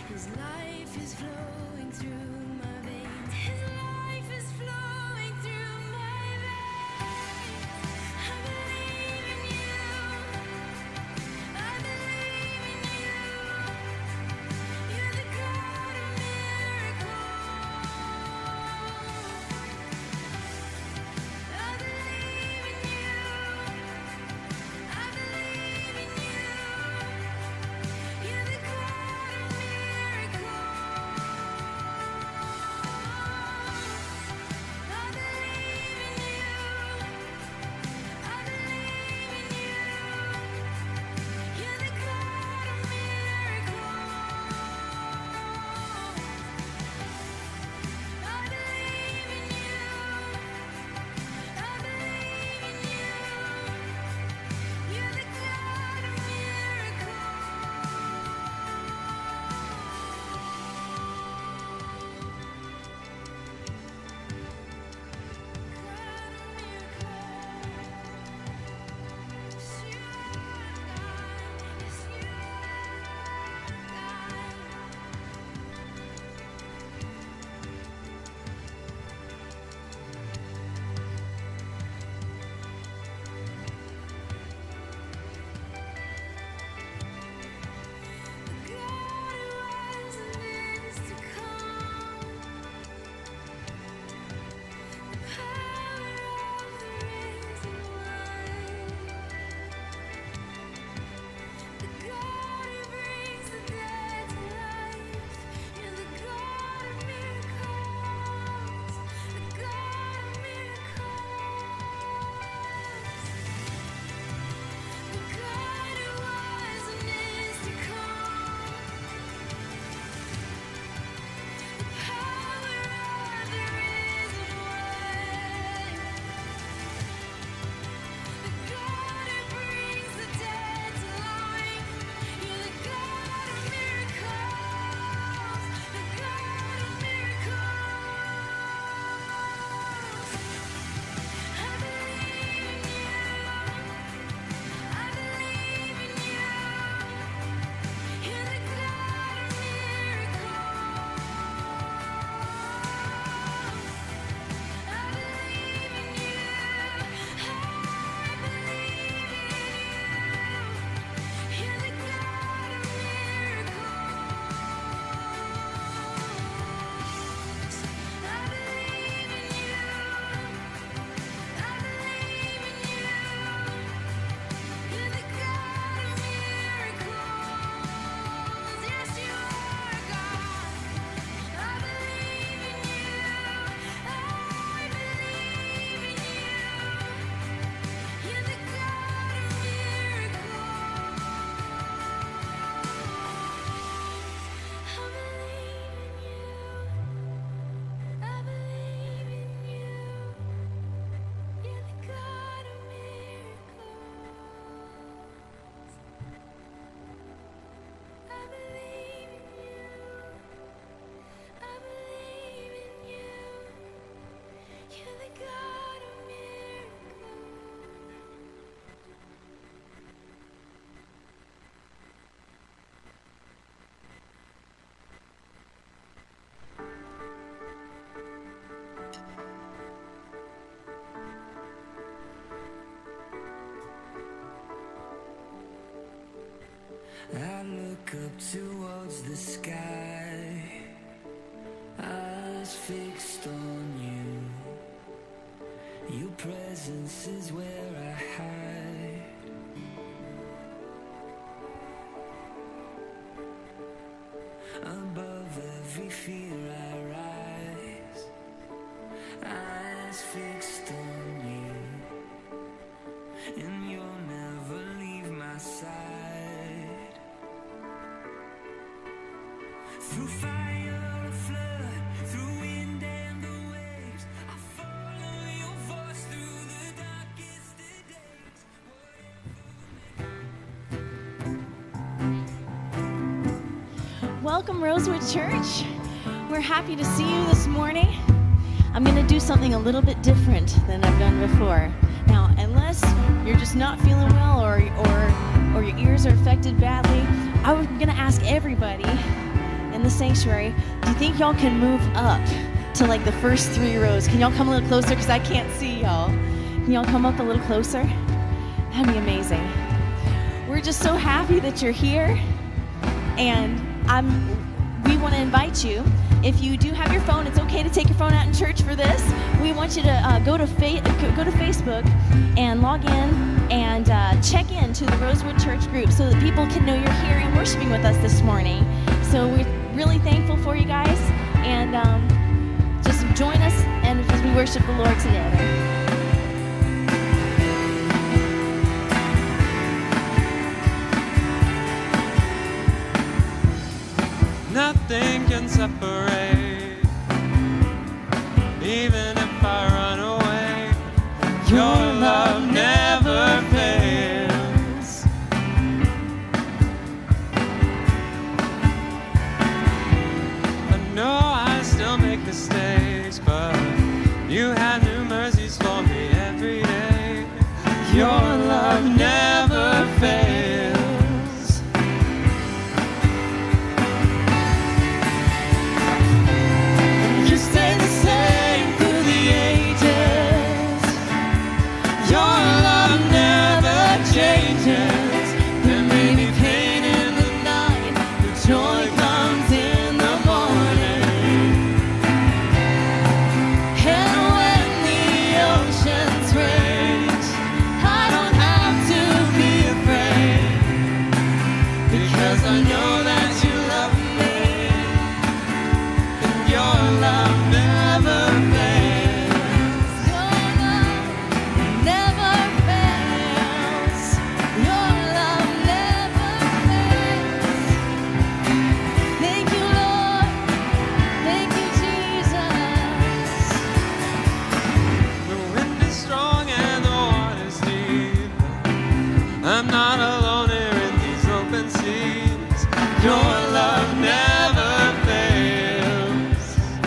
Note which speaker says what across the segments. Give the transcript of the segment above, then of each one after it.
Speaker 1: His life is flowing through my veins. His life is flowing through my veins. I believe in you. I believe in you. You're the God of miracles. I believe in you. I believe in you. You're the God of miracles. I believe in you. I believe in you. You're the God of miracles. I believe in you. I believe in you. You're the God of
Speaker 2: I look up towards the sky, eyes fixed on you. Your presence is where I hide. Above every fear I rise, eyes fixed on you, and you'll never leave my side. Through fire or flood, through wind and the waves, I follow your voice through the darkest of days.
Speaker 3: Welcome, Rosewood Church. We're happy to see you this morning. I'm going to do something a little bit different than I've done before. Now, unless you're just not feeling well or your ears are affected badly, I'm going to ask everybody in the sanctuary, do you think y'all can move up to like the first 3 rows? Can y'all come a little closer? Because I can't see y'all. Can y'all come up a little closer? That'd be amazing. We're just so happy that you're here. And we want to invite you. If you do have your phone, it's okay to take your phone out in church for this. We want you to go to Facebook and log in and check in to the Rosewood Church group so that people can know you're here and worshiping with us this morning. So we're really thankful for you guys, and just join us and as we worship the Lord together.
Speaker 4: Nothing can separate, even if I run away. Your love never fails. I know I still make mistakes, but you have new mercies for me every day. Your love never fails. Changes. There may be pain in the night, but joy comes in the morning. And when the oceans rage, I don't have to be afraid, because I know that you love me, and your love never fails. Your love never fails. Your love never fails. Thank you, Lord. Thank you, Jesus. The wind is strong and the water's deep. I'm not alone here in these open seas. Your love never fails.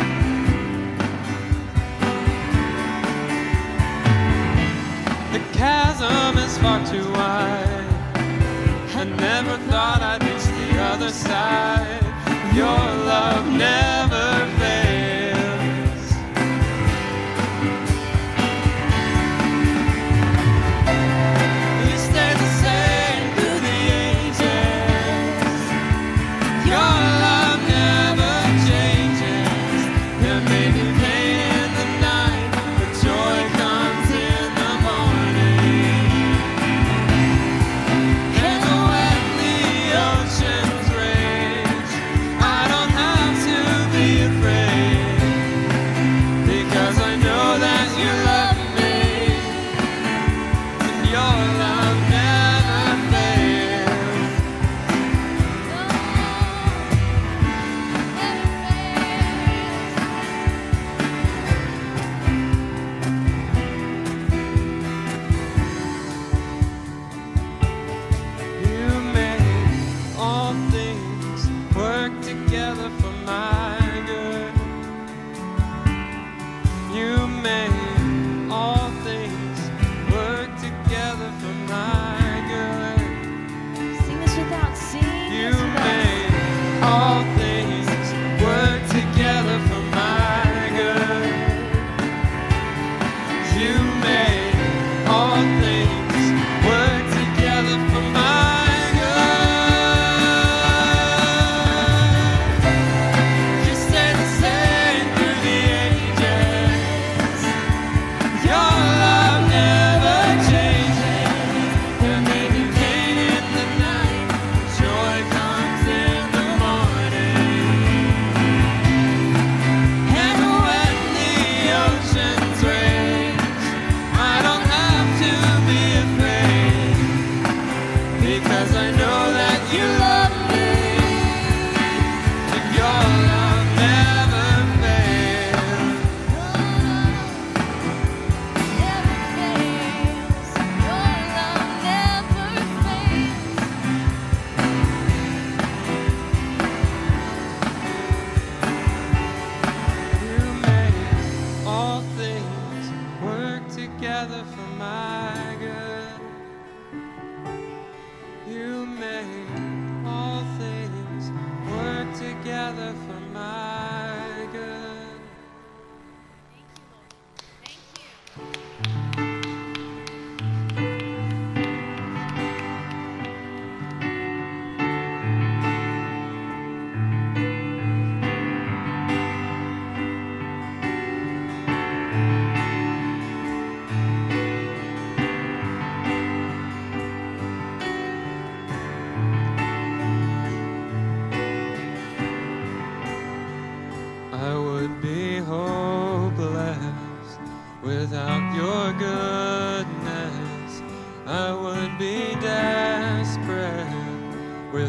Speaker 4: The chasm is far too wide. I never thought I'd reach the other side. Your love never fails. You stay the same through the ages. Your love never changes. There may be pain in the night, but joy comes in the morning. And when the oceans rage, I don't have to be afraid, because I know that you love me, and your love never fails. You make all things work together for my good. You make all things work together for my good.
Speaker 3: Sing this without singing.
Speaker 4: You make all things work together for my good. You make all things work together for my good.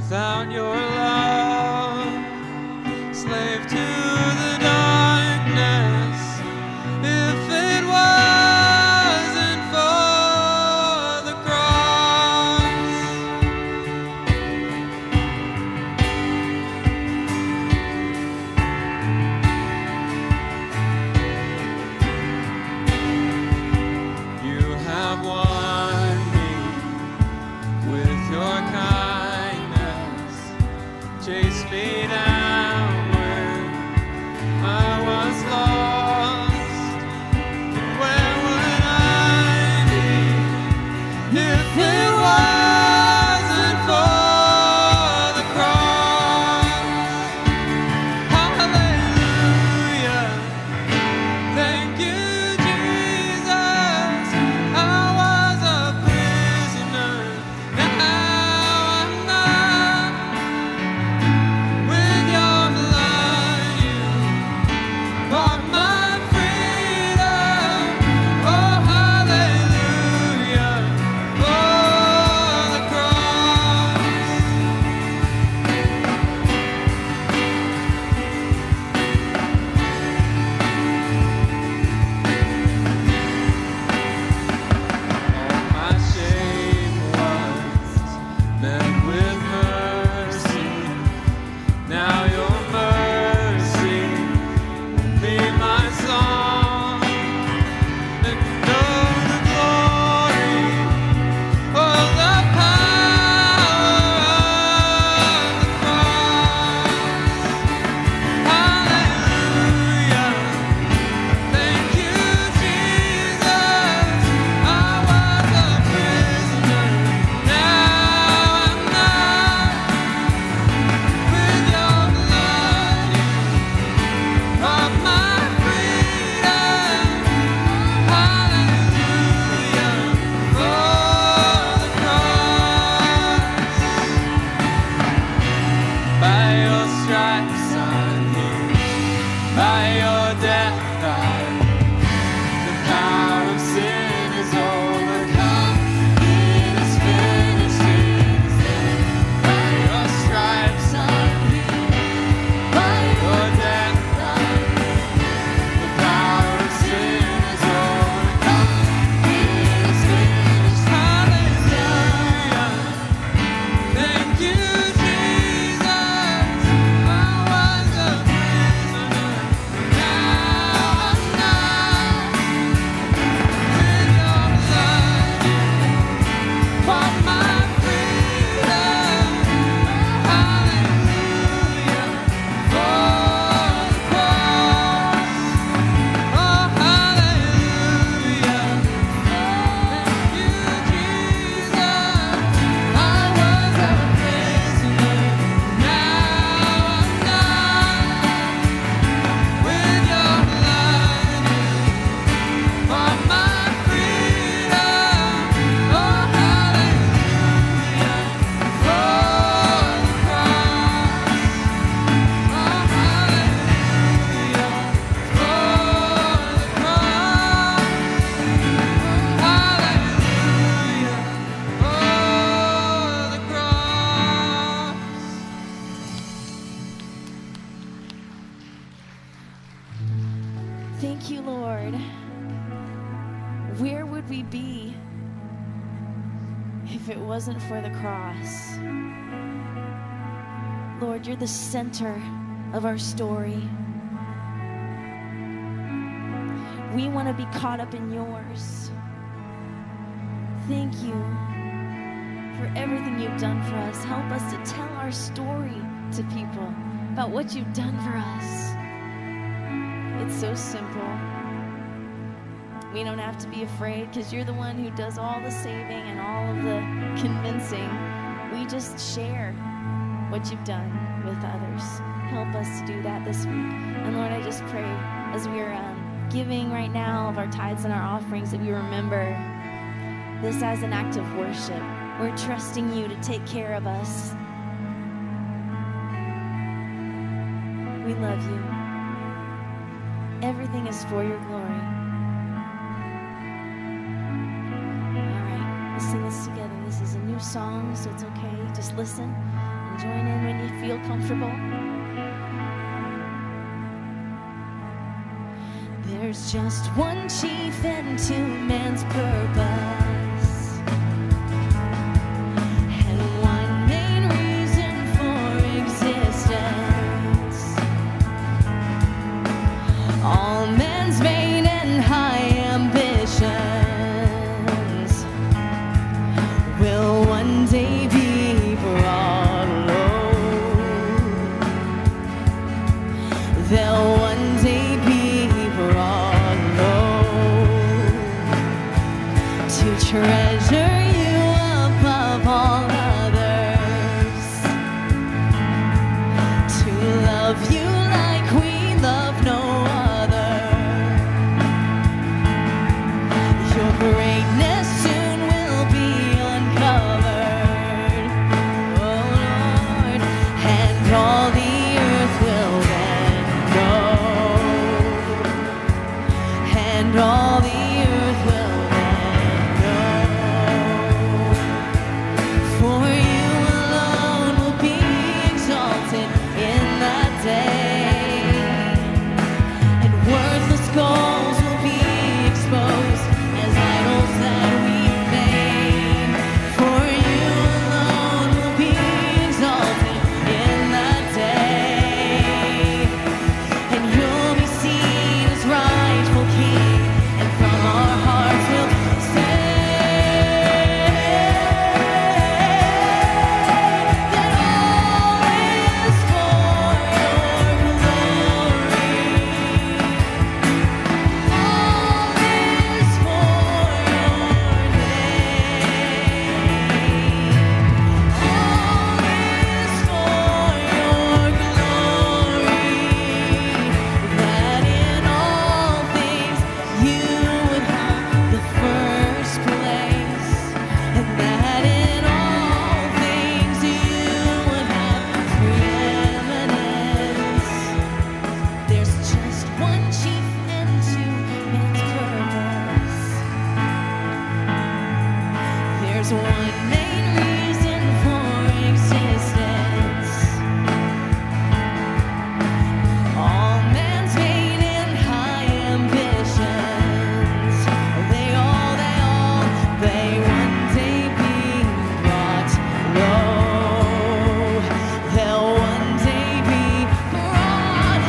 Speaker 4: without your love, slave to the darkness. If it wasn't for the cross, you have won me with your kindness, chased me down where I was lost. Where would I be if it wasn't for the cross? Hallelujah. Thank you, Jesus. I was a prisoner, now I'm not. With your blood, you bought my freedom. Oh, hallelujah, for the cross. All my shame was met with mercy. Now your mercy be my song, and know the glory of the power of the cross. Hallelujah. Thank you, Jesus. I was a prisoner, now I'm not. With your blood, you bought my freedom. Hallelujah, for the cross. By your stripes I'm healed. By your death the power of sin is overcome. It is finished, it is done. By your stripes I'm healed. By your death the power of sin is overcome. It is finished. Hallelujah. Thank you, Jesus. I was a prisoner, now I'm not. With your blood, you bought my freedom. Hallelujah, for the cross. Oh, hallelujah. Thank you, Jesus. I was a prisoner, now I'm not. With your blood, you bought my freedom. Oh, hallelujah, for the cross. Oh, hallelujah, for the cross. Hallelujah, for the cross.
Speaker 3: Thank you, Lord. Where would we be if it wasn't for the cross? Lord, you're the center of our story. We want to be caught up in yours. Thank you for everything you've done for us. Help us to tell our story to people about what you've done for us. It's so simple. We don't have to be afraid because you're the one who does all the saving and all of the convincing. We just share what you've done with others. Help us to do that this week. And Lord, I just pray as we're giving right now of our tithes and our offerings that we remember this as an act of worship. We're trusting you to take care of us. We love you. Everything is for your glory. All right, let's sing this together. This is a new song, so it's okay. Just listen and join in when you feel comfortable. There's just one chief and two man's purpose, and one main reason for existence. All man's vain and high ambitions will one day be brought low. They'll one day be brought low. To treasure you above all others, to love you like we love no other. Your greatness soon will be uncovered, oh Lord, and all the earth will then know, and all the earth will then know. For you alone will be exalted in that day, and worthless goals will be exposed as idols that we've made. For you alone will be exalted in that day, and you'll be seen as rightful King, and from our hearts we'll say that all is for your glory. All is for your name. All is for your glory. That in all things you would have the first place, and that in all things you would have preeminence. There's just one chief and two men's purpose. There's one main reason for existence. All man's vain and high ambitions, they one day be brought low. They'll one day be brought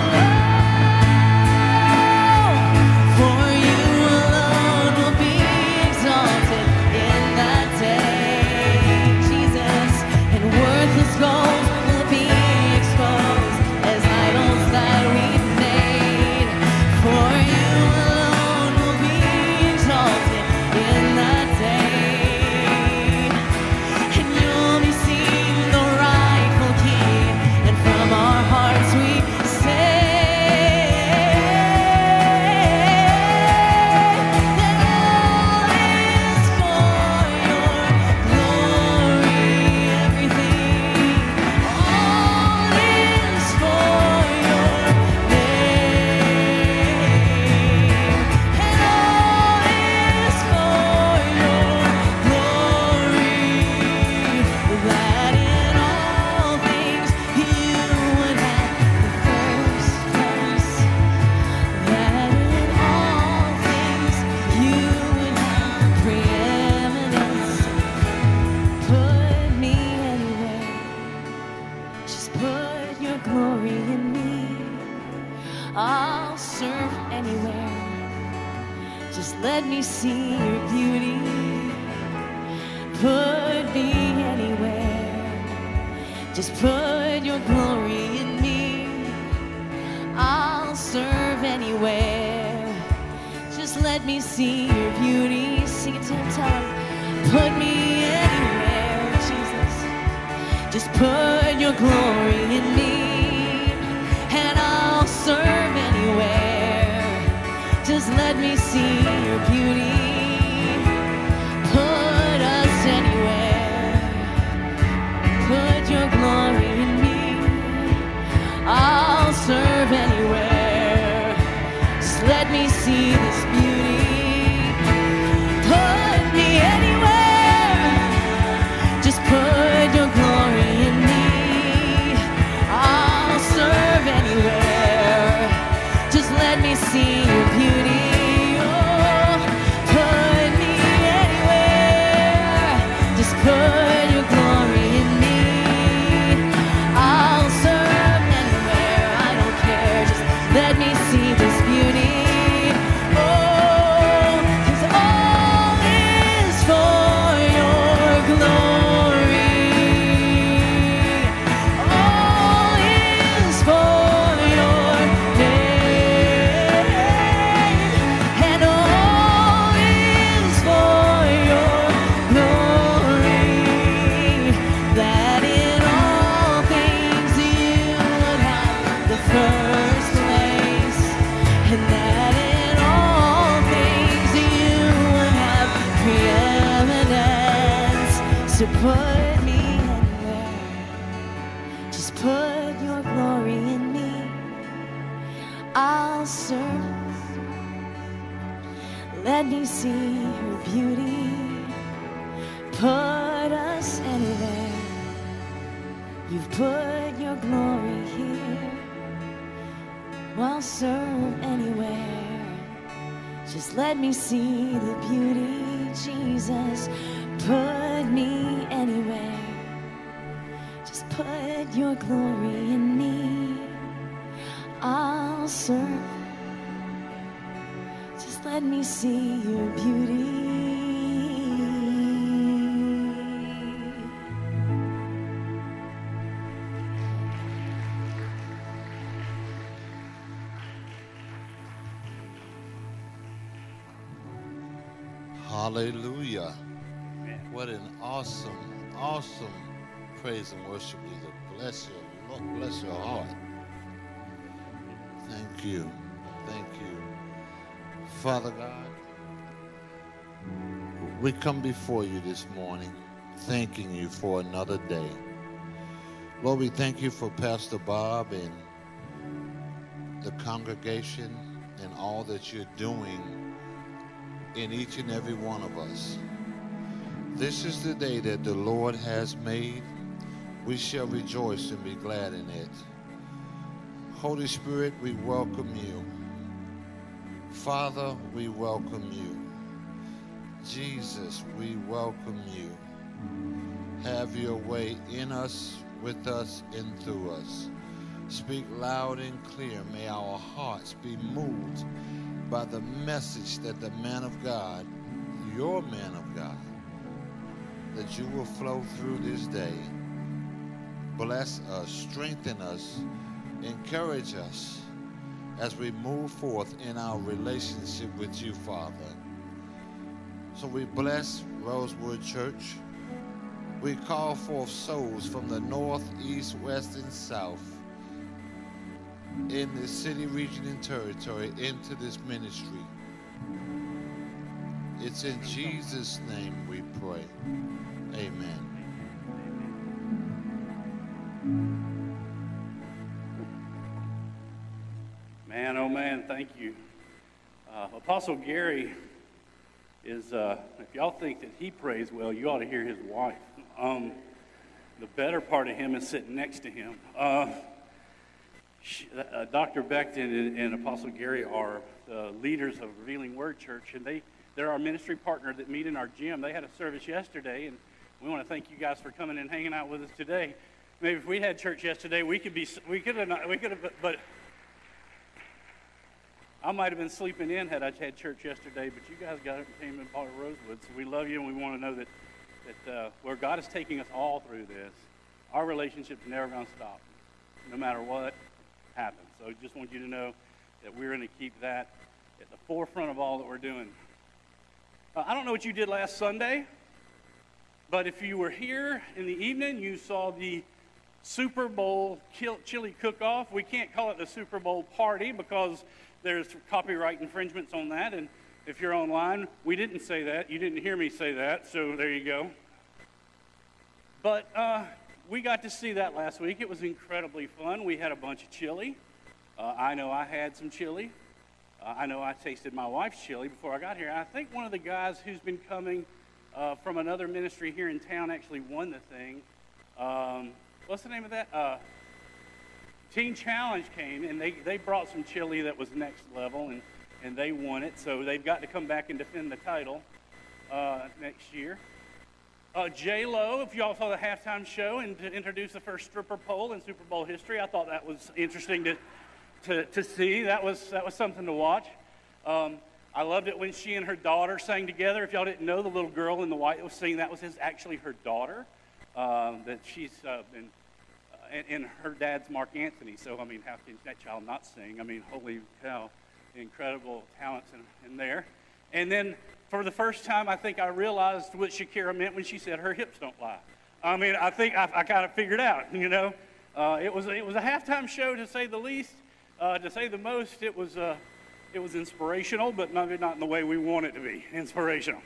Speaker 3: low. For you alone will be exalted in that day, Jesus, and worthless gold will be exposed as idols that we've made. For you alone will be exalted in that day, and you'll be seen the rightful King, and from our hearts we say that all is for your glory. Everything, all is for your name, and all is for your glory. That in all things you would have the first place, that in all things you would have preeminence. Put me anywhere, just put your glory in me. I'll serve anywhere, just let me see your beauty. Put me anywhere, just put your glory in me. I'll serve anywhere, just let me see your beauty. Sing it to him, tell him, put me anywhere, Jesus. Just put your glory in me, and I'll serve anywhere. Just let me see your beauty. Put us anywhere. Put your glory in me. I'll serve anywhere. Just let me see this beauty. Put me anywhere. Just put your glory in me. serve. Let me see her beauty. Put us anywhere. You've put your glory here. I'll serve anywhere. Just let me see the beauty, Jesus. Put me anywhere. Just put your glory in me. I'll serve. Just let me see your beauty.
Speaker 5: Hallelujah. What an awesome, awesome praise and worship leader. Bless you. Lord, bless your heart. Thank you. Thank you. Father God, we come before you this morning, thanking you for another day. Lord, we thank you for Pastor Bob and the congregation and all that you're doing in each and every one of us. This is the day that the Lord has made. We shall rejoice and be glad in it. Holy Spirit, we welcome you. Father, we welcome you. Jesus, we welcome you. Have your way in us, with us, and through us. Speak loud and clear. May our hearts be moved by the message that the man of God, your man of God, that you will flow through this day. Bless us, strengthen us, encourage us as we move forth in our relationship with you, Father. So we bless Rosewood Church. We call forth souls from the north, east, west, and south in the city, region, and territory into this ministry. It's in Jesus' name we pray. Amen.
Speaker 6: Man, oh man, thank you. Apostle Gary is, if y'all think that he prays well, you ought to hear his wife. The better part of him is sitting next to him. Dr. Beckton and Apostle Gary are the leaders of Revealing Word Church, and they're our ministry partner that meet in our gym. They had a service yesterday, and we want to thank you guys for coming and hanging out with us today. Maybe if we had church yesterday, we could have, but I might have been sleeping in had I had church yesterday, but you guys got it and came and part of Rosewood, so we love you, and we want to know that where God is taking us all through this, our relationship's never going to stop, no matter what happens. So I just want you to know that we're going to keep that at the forefront of all that we're doing. I don't know what you did last Sunday, but if you were here in the evening, you saw the Super Bowl chili cook-off. We can't call it the Super Bowl party because there's copyright infringements on that, and if you're online, we didn't say that. You didn't hear me say that, so there you go. But we got to see that last week. It was incredibly fun. We had a bunch of chili. I know I had some chili. I know I tasted my wife's chili before I got here. I think one of the guys who's been coming from another ministry here in town actually won the thing. What's the name of that? Teen Challenge came, and they brought some chili that was next level, and they won it. So they've got to come back and defend the title next year. J-Lo, if y'all saw the halftime show and to introduce the first stripper pole in Super Bowl history, I thought that was interesting to see. That was something to watch. I loved it when she and her daughter sang together. If y'all didn't know, the little girl in the white that was singing, that was actually her daughter. That she's been, and her dad's Mark Anthony. So, I mean, how can that child not sing? I mean, holy cow, incredible talents in there. And then, for the first time, I think I realized what Shakira meant when she said her hips don't lie. I mean, I think I kind of figured out, you know. It was a halftime show, to say the least. To say the most, it was inspirational, but maybe not in the way we want it to be inspirational.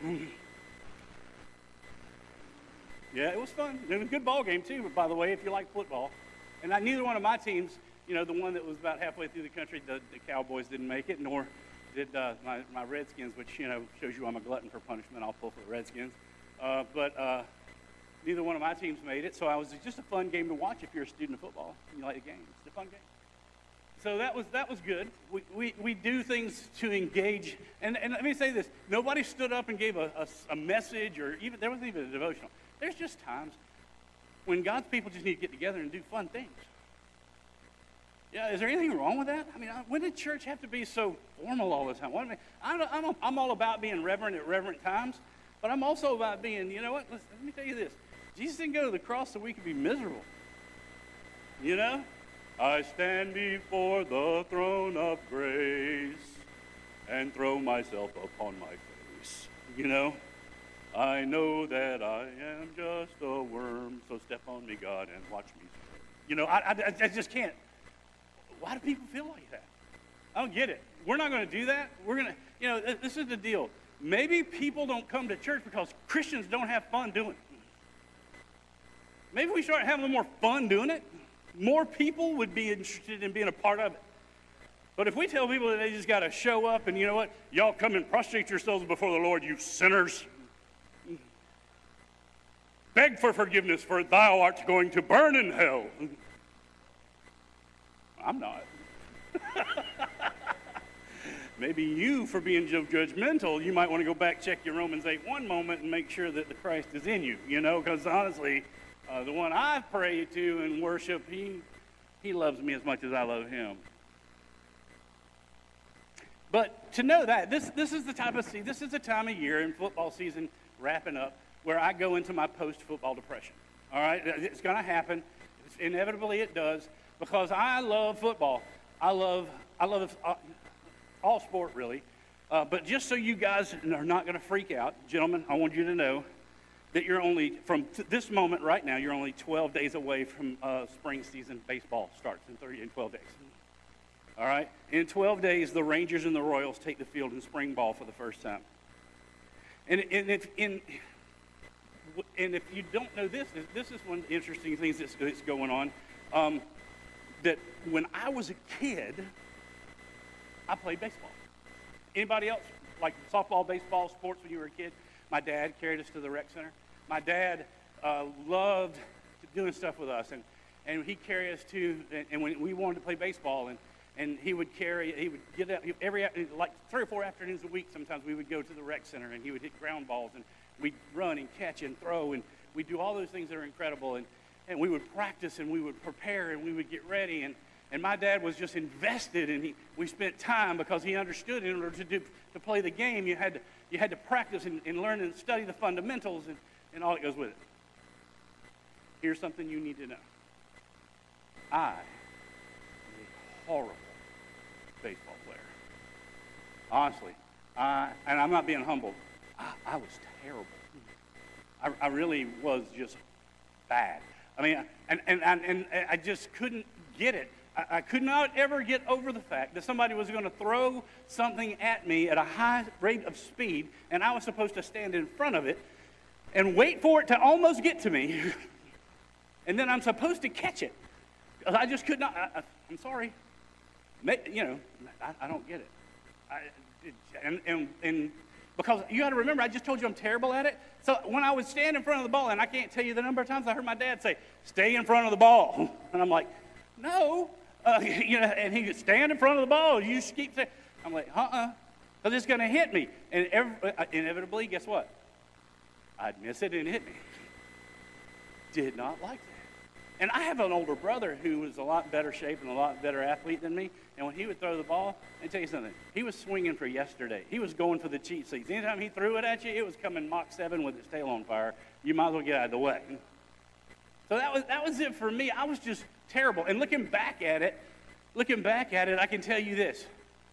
Speaker 6: Yeah, it was fun. It was a good ball game, too, by the way, if you like football. And neither one of my teams You know, the one that was about halfway through the country, the Cowboys didn't make it, nor did my Redskins, which, you know, shows you I'm a glutton for punishment. I'll pull for the Redskins. But neither one of my teams made it, so it was just a fun game to watch if you're a student of football and you like the game. It's a fun game. So that was good. We do things to engage. And let me say this. Nobody stood up and gave a message, or even there wasn't even a devotional. There's just times when God's people just need to get together and do fun things. Yeah, is there anything wrong with that? I mean, when did church have to be so formal all the time? I'm all about being reverent at reverent times, but I'm also about being, you know what? Let me tell you this. Jesus didn't go to the cross so we could be miserable. You know? I stand before the throne of grace and throw myself upon my face. You know? I know that I am just a worm, so step on me, God, and watch me. You know, I just can't. Why do people feel like that? I don't get it. We're not going to do that. We're going to, you know, this is the deal. Maybe people don't come to church because Christians don't have fun doing it. Maybe we start having a little more fun doing it. More people would be interested in being a part of it. But if we tell people that they just got to show up and, you know what, y'all come and prostrate yourselves before the Lord, you sinners. Beg for forgiveness, for thou art going to burn in hell. I'm not. Maybe you, for being so judgmental, you might want to go back, check your Romans 8:1 moment and make sure that the Christ is in you, you know, because honestly, the one I pray to and worship, he loves me as much as I love him. But to know that, this is the this is the time of year in football season wrapping up where I go into my post-football depression. All right? It's going to happen. Inevitably it does, because I love football. I love all sport, really. But just so you guys are not going to freak out, gentlemen, I want you to know that you're only, from this moment right now, you're only 12 days away from spring season baseball starts in 12 days. All right? In 12 days, the Rangers and the Royals take the field in spring ball for the first time. And if you don't know this is one of the interesting things that's going on. That when I was a kid, I played baseball. Anybody else like softball, baseball, sports when you were a kid? My dad carried us to the rec center. My dad loved doing stuff with us, and he'd carry us to, and when we wanted to play baseball, and he would get out like 3 or 4 afternoons a week. Sometimes we would go to the rec center, and he would hit ground balls, and we'd run and catch and throw, and we'd do all those things that are incredible, and we would practice, and we would prepare, and we would get ready, and my dad was just invested, and we spent time because he understood in order to play the game, you had to practice and learn and study the fundamentals and all that goes with it. Here's something you need to know. I am a horrible baseball player. Honestly, and I'm not being humble. I was terrible. I really was just bad. I mean, and I just couldn't get it. I could not ever get over the fact that somebody was going to throw something at me at a high rate of speed, and I was supposed to stand in front of it and wait for it to almost get to me, and then I'm supposed to catch it. I just could not. I'm sorry. You know, I don't get it. And because you got to remember, I just told you I'm terrible at it. So when I would stand in front of the ball, and I can't tell you the number of times I heard my dad say, "Stay in front of the ball," and I'm like, "No." You know, and he would stand in front of the ball. You just keep saying, I'm like, because it's going to hit me. And inevitably, guess what? I'd miss it and it hit me. Did not like that. And I have an older brother who was a lot better shape and a lot better athlete than me. And when he would throw the ball, let me tell you something. He was swinging for yesterday. He was going for the cheat seats. Anytime he threw it at you, it was coming Mach 7 with its tail on fire. You might as well get out of the way. So that was it for me. I was just terrible. And looking back at it, I can tell you this.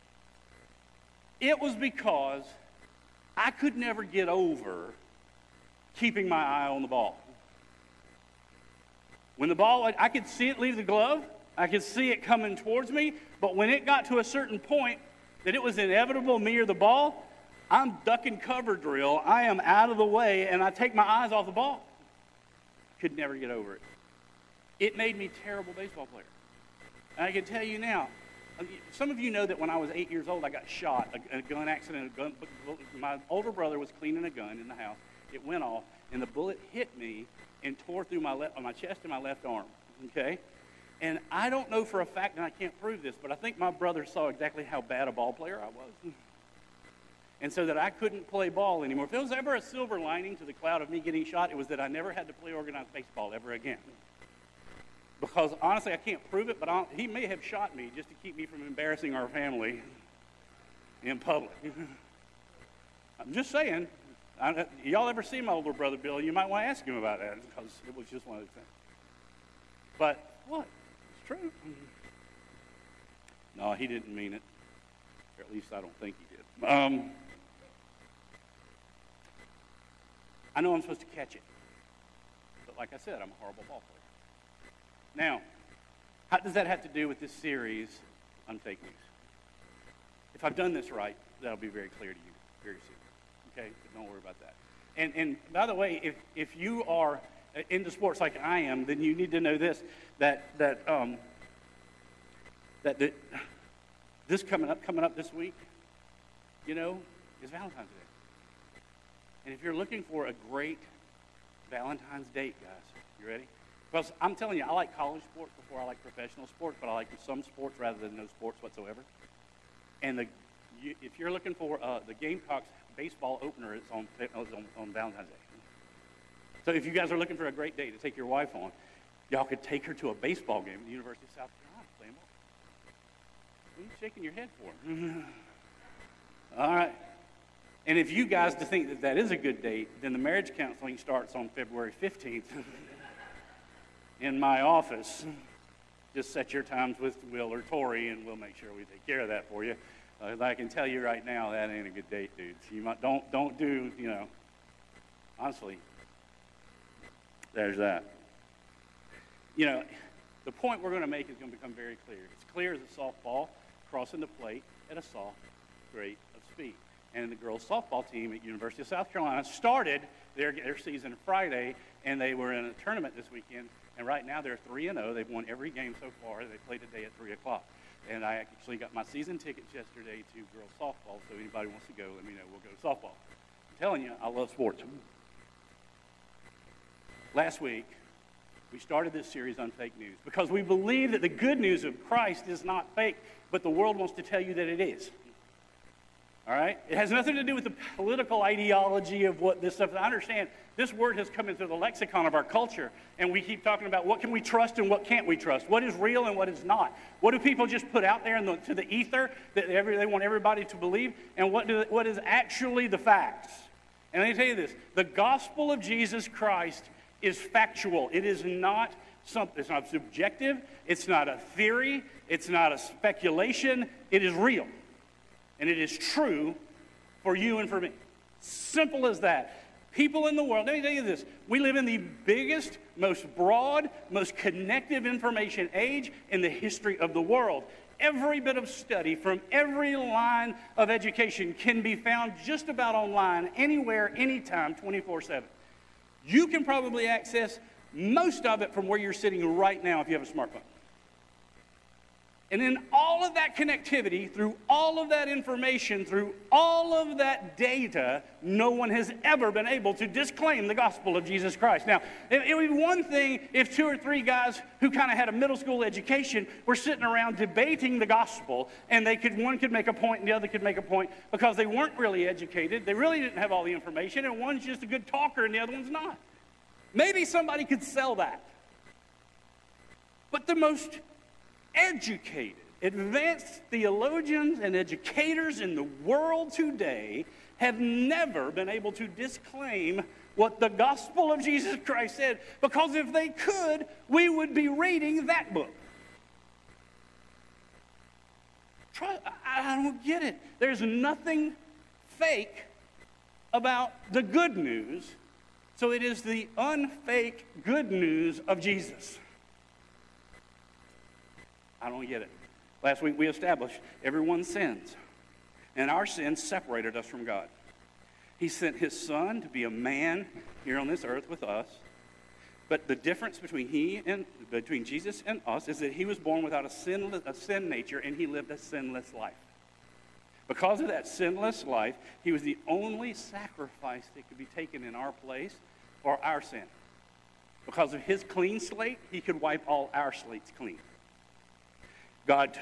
Speaker 6: It was because I could never get over keeping my eye on the ball. When the ball, I could see it leave the glove. I could see it coming towards me. But when it got to a certain point that it was inevitable, me or the ball, I'm duck and cover drill. I am out of the way, and I take my eyes off the ball. Could never get over it. It made me a terrible baseball player. And I can tell you now, some of you know that when I was 8 years old, I got shot, a gun accident. My older brother was cleaning a gun in the house. It went off, and the bullet hit me and tore through my chest and my left arm, okay? And I don't know for a fact, and I can't prove this, but I think my brother saw exactly how bad a ball player I was. And so that I couldn't play ball anymore. If there was ever a silver lining to the cloud of me getting shot, it was that I never had to play organized baseball ever again. Because honestly, I can't prove it, but he may have shot me just to keep me from embarrassing our family in public. I'm just saying, y'all ever see my older brother Bill? You might want to ask him about that, because it was just one of those things. But what? It's true. No, he didn't mean it. Or at least I don't think he did. I know I'm supposed to catch it. But like I said, I'm a horrible ball player. Now, how does that have to do with this series on fake news? If I've done this right, that'll be very clear to you very soon. Okay? But don't worry about that. And by the way, if you are into sports like I am, then you need to know this, that this coming up this week, you know, is Valentine's Day. And if you're looking for a great Valentine's date, guys, you ready? Because I'm telling you, I like college sports before I like professional sports, but I like some sports rather than no sports whatsoever. And if you're looking for the Gamecocks baseball opener, it's on Valentine's Day. So if you guys are looking for a great day to take your wife on, y'all could take her to a baseball game at the University of South Carolina playing ball. What are you shaking your head for? All right. And if you guys think that that is a good date, then the marriage counseling starts on February 15th in my office. Just set your times with Will or Tori, and we'll make sure we take care of that for you. I can tell you right now, that ain't a good date, dudes. You might, don't do, you know, honestly, there's that. You know, the point we're going to make is going to become very clear. It's clear as a softball crossing the plate at a soft rate of speed. And the girls' softball team at University of South Carolina started their season Friday, and they were in a tournament this weekend. And right now they're 3-0. They've won every game so far. They play today at 3 o'clock. And I actually got my season tickets yesterday to girls' softball, so anybody wants to go, let me know. We'll go to softball. I'm telling you, I love sports. Last week, we started this series on fake news because we believe that the good news of Christ is not fake, but the world wants to tell you that it is. All right? It has nothing to do with the political ideology of what this stuff is. I understand this word has come into the lexicon of our culture, and we keep talking about what can we trust and what can't we trust, what is real and what is not. What do people just put out there to the ether that they want everybody to believe, and what is actually the facts? And let me tell you this, the gospel of Jesus Christ is factual. It is not something, it's not subjective, it's not a theory, it's not a speculation, it is real. And it is true for you and for me. Simple as that. People in the world, let me tell you this, we live in the biggest, most broad, most connective information age in the history of the world. Every bit of study from every line of education can be found just about online, anywhere, anytime, 24/7. You can probably access most of it from where you're sitting right now if you have a smartphone. And in all of that connectivity, through all of that information, through all of that data, no one has ever been able to disclaim the gospel of Jesus Christ. Now, it would be one thing if 2 or 3 guys who kind of had a middle school education were sitting around debating the gospel, and one could make a point and the other could make a point because they weren't really educated, they really didn't have all the information, and one's just a good talker and the other one's not. Maybe somebody could sell that. But the most educated, advanced theologians and educators in the world today have never been able to disclaim what the gospel of Jesus Christ said, because if they could, we would be reading that book. I don't get it. There's nothing fake about the good news, so it is the unfake good news of Jesus. I don't get it. Last week we established everyone sins, and our sins separated us from God. He sent his son to be a man here on this earth with us, But the difference between Jesus and us is that he was born without a sin nature, and he lived a sinless life. Because of that sinless life, he was the only sacrifice that could be taken in our place for our sin. Because of his clean slate, he could wipe all our slates clean. God,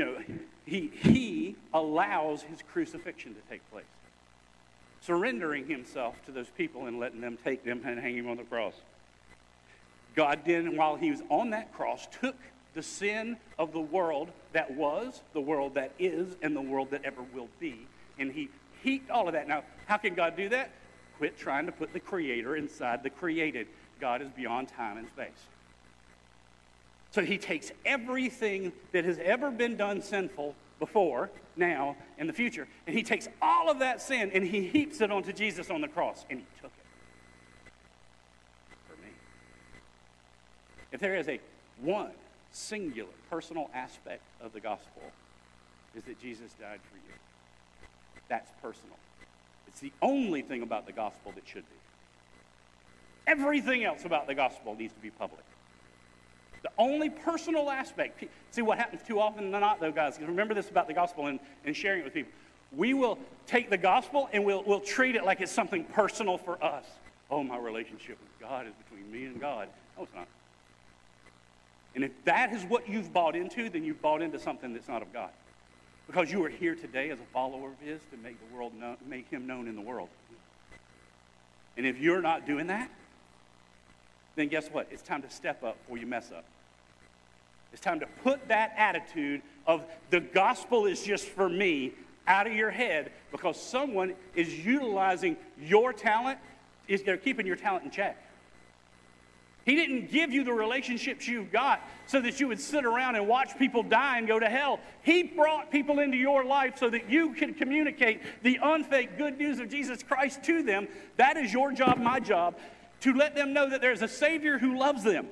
Speaker 6: he allows his crucifixion to take place, surrendering himself to those people and letting them take them and hang him on the cross. God then, while he was on that cross, took the sin of the world that was, the world that is, and the world that ever will be, and he heaped all of that. Now, how can God do that? Quit trying to put the creator inside the created. God is beyond time and space. So he takes everything that has ever been done sinful before, now, in the future, and he takes all of that sin and he heaps it onto Jesus on the cross, and he took it for me. If there is one singular personal aspect of the gospel, is that Jesus died for you. That's personal. It's the only thing about the gospel that should be. Everything else about the gospel needs to be public. The only personal aspect. See, what happens too often than not, though, guys, remember this about the gospel and sharing it with people. We will take the gospel and we'll treat it like it's something personal for us. Oh, my relationship with God is between me and God. No, it's not. And if that is what you've bought into, then you've bought into something that's not of God. Because you are here today as a follower of his to make him known in the world. And if you're not doing that, then guess what? It's time to step up before you mess up. It's time to put that attitude of the gospel is just for me out of your head, because someone is utilizing your talent. They're keeping your talent in check. He didn't give you the relationships you've got so that you would sit around and watch people die and go to hell. He brought people into your life so that you can communicate the unfake good news of Jesus Christ to them. That is your job, my job, to let them know that there's a Savior who loves them.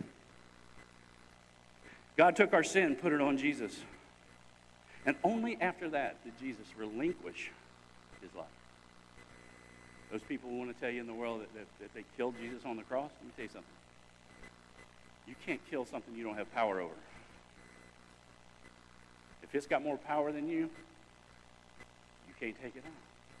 Speaker 6: God took our sin, put it on Jesus. And only after that did Jesus relinquish his life. Those people who want to tell you in the world that they killed Jesus on the cross, let me tell you something. You can't kill something you don't have power over. If it's got more power than you can't take it on.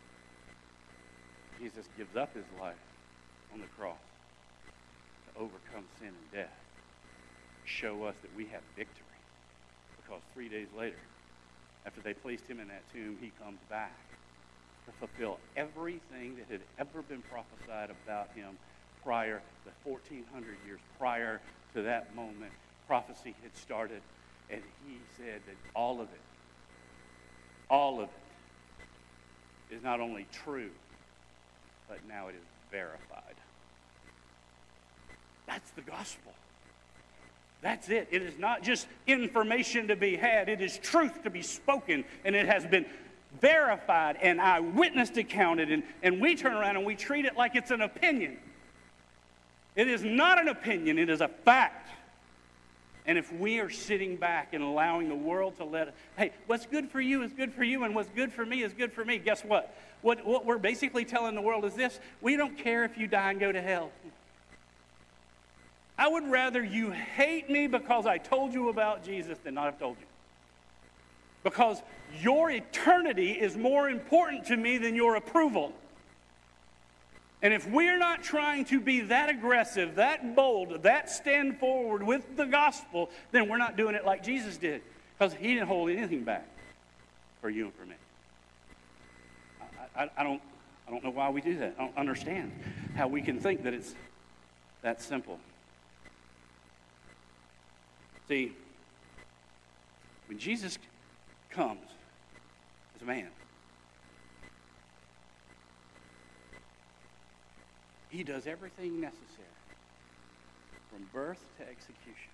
Speaker 6: Jesus gives up his life on the cross to overcome sin and death, show us that we have victory. Because 3 days later, after they placed him in that tomb, he comes back to fulfill everything that had ever been prophesied about him prior, the 1,400 years prior to that moment. Prophecy had started, and he said that all of it is not only true, but now it is verified. That's the gospel. That's it. It is not just information to be had. It is truth to be spoken, and it has been verified and eyewitness accounted, and we turn around and we treat it like it's an opinion. It is not an opinion. It is a fact. And if we are sitting back and allowing the world to hey, what's good for you is good for you, and what's good for me is good for me, guess what? What we're basically telling the world is this: we don't care if you die and go to hell. I would rather you hate me because I told you about Jesus than not have told you. Because your eternity is more important to me than your approval. And if we're not trying to be that aggressive, that bold, that stand forward with the gospel, then we're not doing it like Jesus did. Because he didn't hold anything back for you and for me. I don't know why we do that. I don't understand how we can think that it's that simple. See, when Jesus comes as a man, he does everything necessary from birth to execution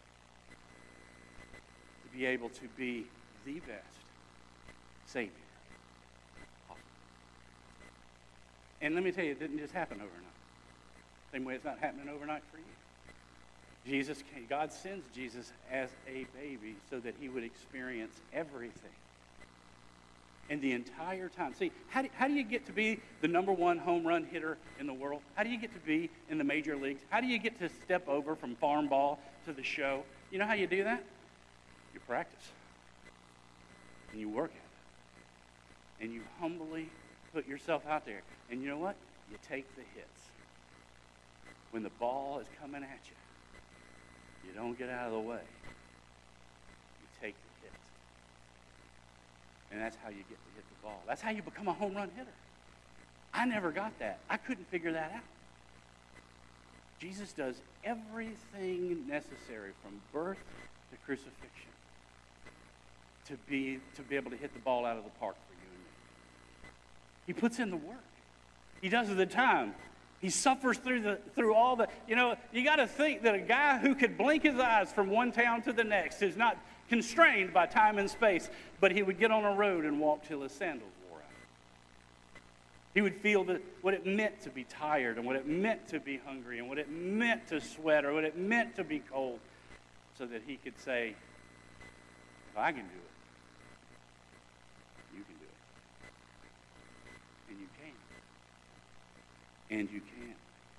Speaker 6: to be able to be the best Savior possible. And let me tell you, it didn't just happen overnight. Same way it's not happening overnight for you. God sends Jesus as a baby so that he would experience everything And the entire time, see, how do you get to be the #1 home run hitter in the world? How do you get to be in the major leagues? How do you get to step over from farm ball to the show? You know how you do that? You practice. And you work at it. And you humbly put yourself out there. And you know what? You take the hits. When the ball is coming at you, you don't get out of the way. You take the hits. And that's how you get to hit the ball. That's how you become a home run hitter. I never got that. I couldn't figure that out. Jesus does everything necessary from birth to crucifixion to be able to hit the ball out of the park for you and me. He puts in the work. He does it the time. He suffers through all the, you got to think that a guy who could blink his eyes from one town to the next is not constrained by time and space, but he would get on a road and walk till his sandals wore out. He would feel what it meant to be tired and what it meant to be hungry and what it meant to sweat or what it meant to be cold so that he could say, if I can do it, you can do it. And you can. And you can.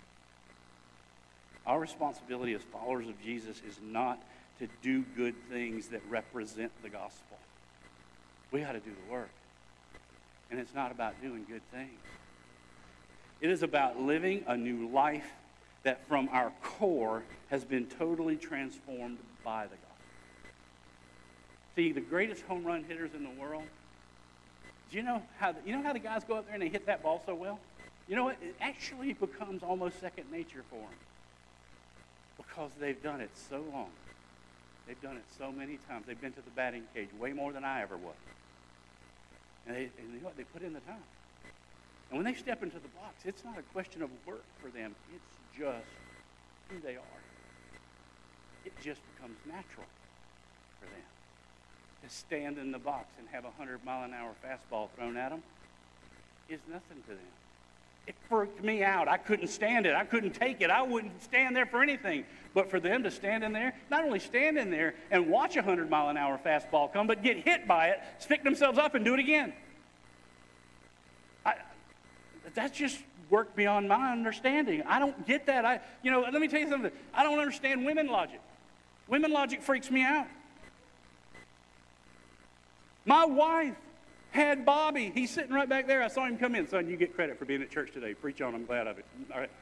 Speaker 6: Our responsibility as followers of Jesus is not to do good things that represent the gospel. We got to do the work. And it's not about doing good things. It is about living a new life that from our core has been totally transformed by the gospel. See, the greatest home run hitters in the world, do you know how the guys go up there and they hit that ball so well? You know what? It actually becomes almost second nature for them because they've done it so long. They've done it so many times. They've been to the batting cage way more than I ever was. And you know what? They put in the time. And when they step into the box, it's not a question of work for them. It's just who they are. It just becomes natural for them to stand in the box and have a 100-mile-an-hour fastball thrown at them is nothing to them. It freaked me out. I couldn't stand it. I couldn't take it. I wouldn't stand there for anything. But for them to stand in there, not only stand in there and watch a 100-mile-an-hour fastball come, but get hit by it, pick themselves up, and do it again. That's just work beyond my understanding. I don't get that. Let me tell you something. I don't understand women logic. Women logic freaks me out. My wife had Bobby. He's sitting right back there. I saw him come in. Son, you get credit for being at church today. Preach on. I'm glad of it. All right.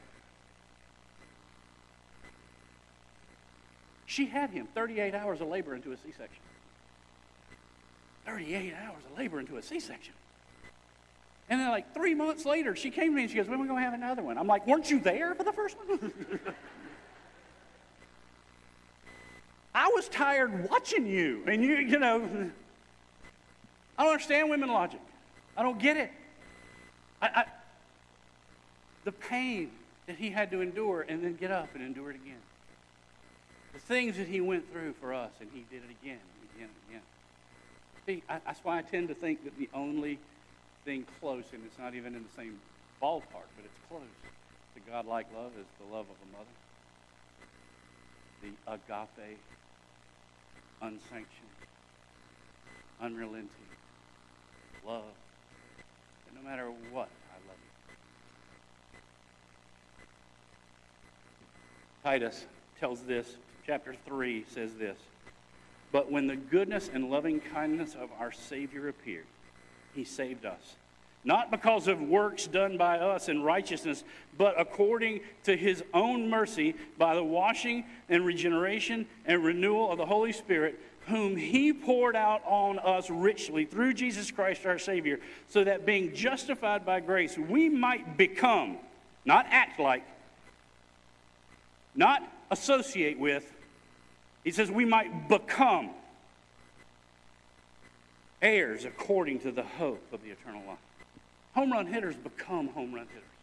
Speaker 6: She had him 38 hours of labor into a C-section. 38 hours of labor into a C-section. And then like 3 months later, she came to me and she goes, when are we going to have another one? I'm like, weren't you there for the first one? I was tired watching you. And I don't understand women logic. I don't get it. The pain that he had to endure and then get up and endure it again. The things that he went through for us, and he did it again and again and again. See, that's why I tend to think that the only thing close, and it's not even in the same ballpark, but it's close to God-like love is the love of a mother. The agape, unsanctioned, unrelenting love. And no matter what, I love you. Titus tells this, chapter 3 says this, but when the goodness and loving kindness of our Savior appeared, he saved us, not because of works done by us in righteousness, but according to his own mercy by the washing and regeneration and renewal of the Holy Spirit, whom he poured out on us richly through Jesus Christ our Savior, so that being justified by grace, we might become, not act like, not associate with, he says we might become heirs according to the hope of the eternal life. Home run hitters become home run hitters.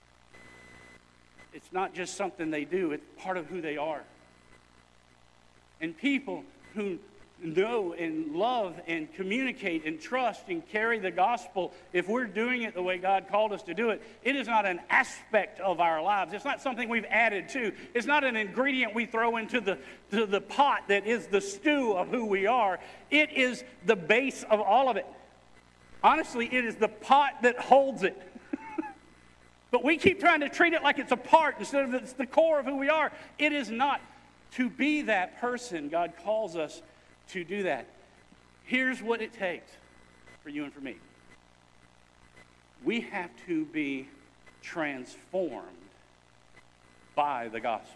Speaker 6: It's not just something they do, it's part of who they are. And people who know and love and communicate and trust and carry the gospel, if we're doing it the way God called us to do it, it is not an aspect of our lives. It's not something we've added to. It's not an ingredient we throw into the pot that is the stew of who we are. It is the base of all of it. Honestly, it is the pot that holds it. But we keep trying to treat it like it's a part instead of it's the core of who we are. It is not. To be that person, God calls us to do that. Here's what it takes for you and for me. We have to be transformed by the gospel.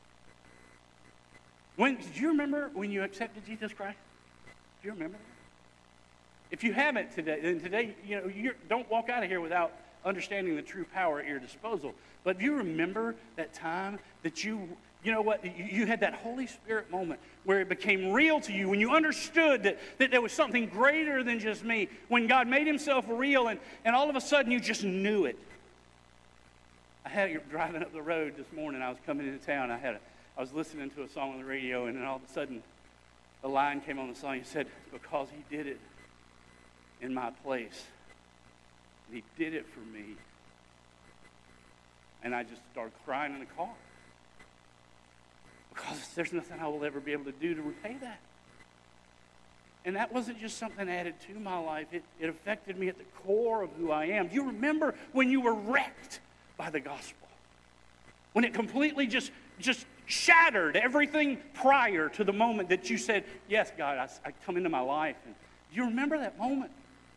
Speaker 6: Did you remember when you accepted Jesus Christ? Do you remember that? If you haven't today, then today, don't walk out of here without understanding the true power at your disposal. But do you remember that time that you had that Holy Spirit moment where it became real to you, when you understood that there was something greater than just me, when God made himself real and all of a sudden you just knew it. Driving up the road this morning, I was coming into town, I was listening to a song on the radio, and then all of a sudden the line came on the song and said, because he did it in my place. And he did it for me. And I just started crying in the car. Because there's nothing I will ever be able to do to repay that. And that wasn't just something added to my life. It affected me at the core of who I am. Do you remember when you were wrecked by the gospel? When it completely just shattered everything prior to the moment that you said, yes, God, I come into my life. And do you remember that moment?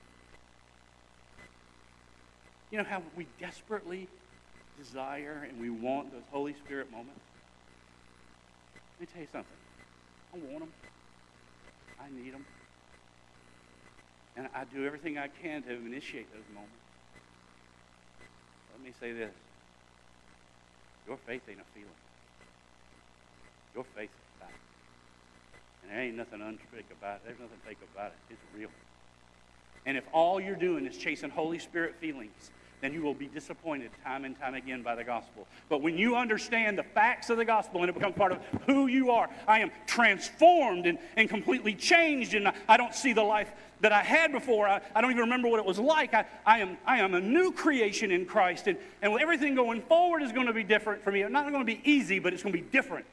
Speaker 6: You know how we desperately desire and we want those Holy Spirit moments? Let me tell you something. I want them. I need them. And I do everything I can to initiate those moments. Let me say this. Your faith ain't a feeling. Your faith is a fact. And there ain't nothing unfake about it. There's nothing fake about it. It's real. And if all you're doing is chasing Holy Spirit feelings, then you will be disappointed time and time again by the gospel. But when you understand the facts of the gospel and it becomes part of who you are, I am transformed and completely changed, and I don't see the life that I had before. I don't even remember what it was like. I am a new creation in Christ, and everything going forward is going to be different for me. It's not going to be easy, but it's going to be different.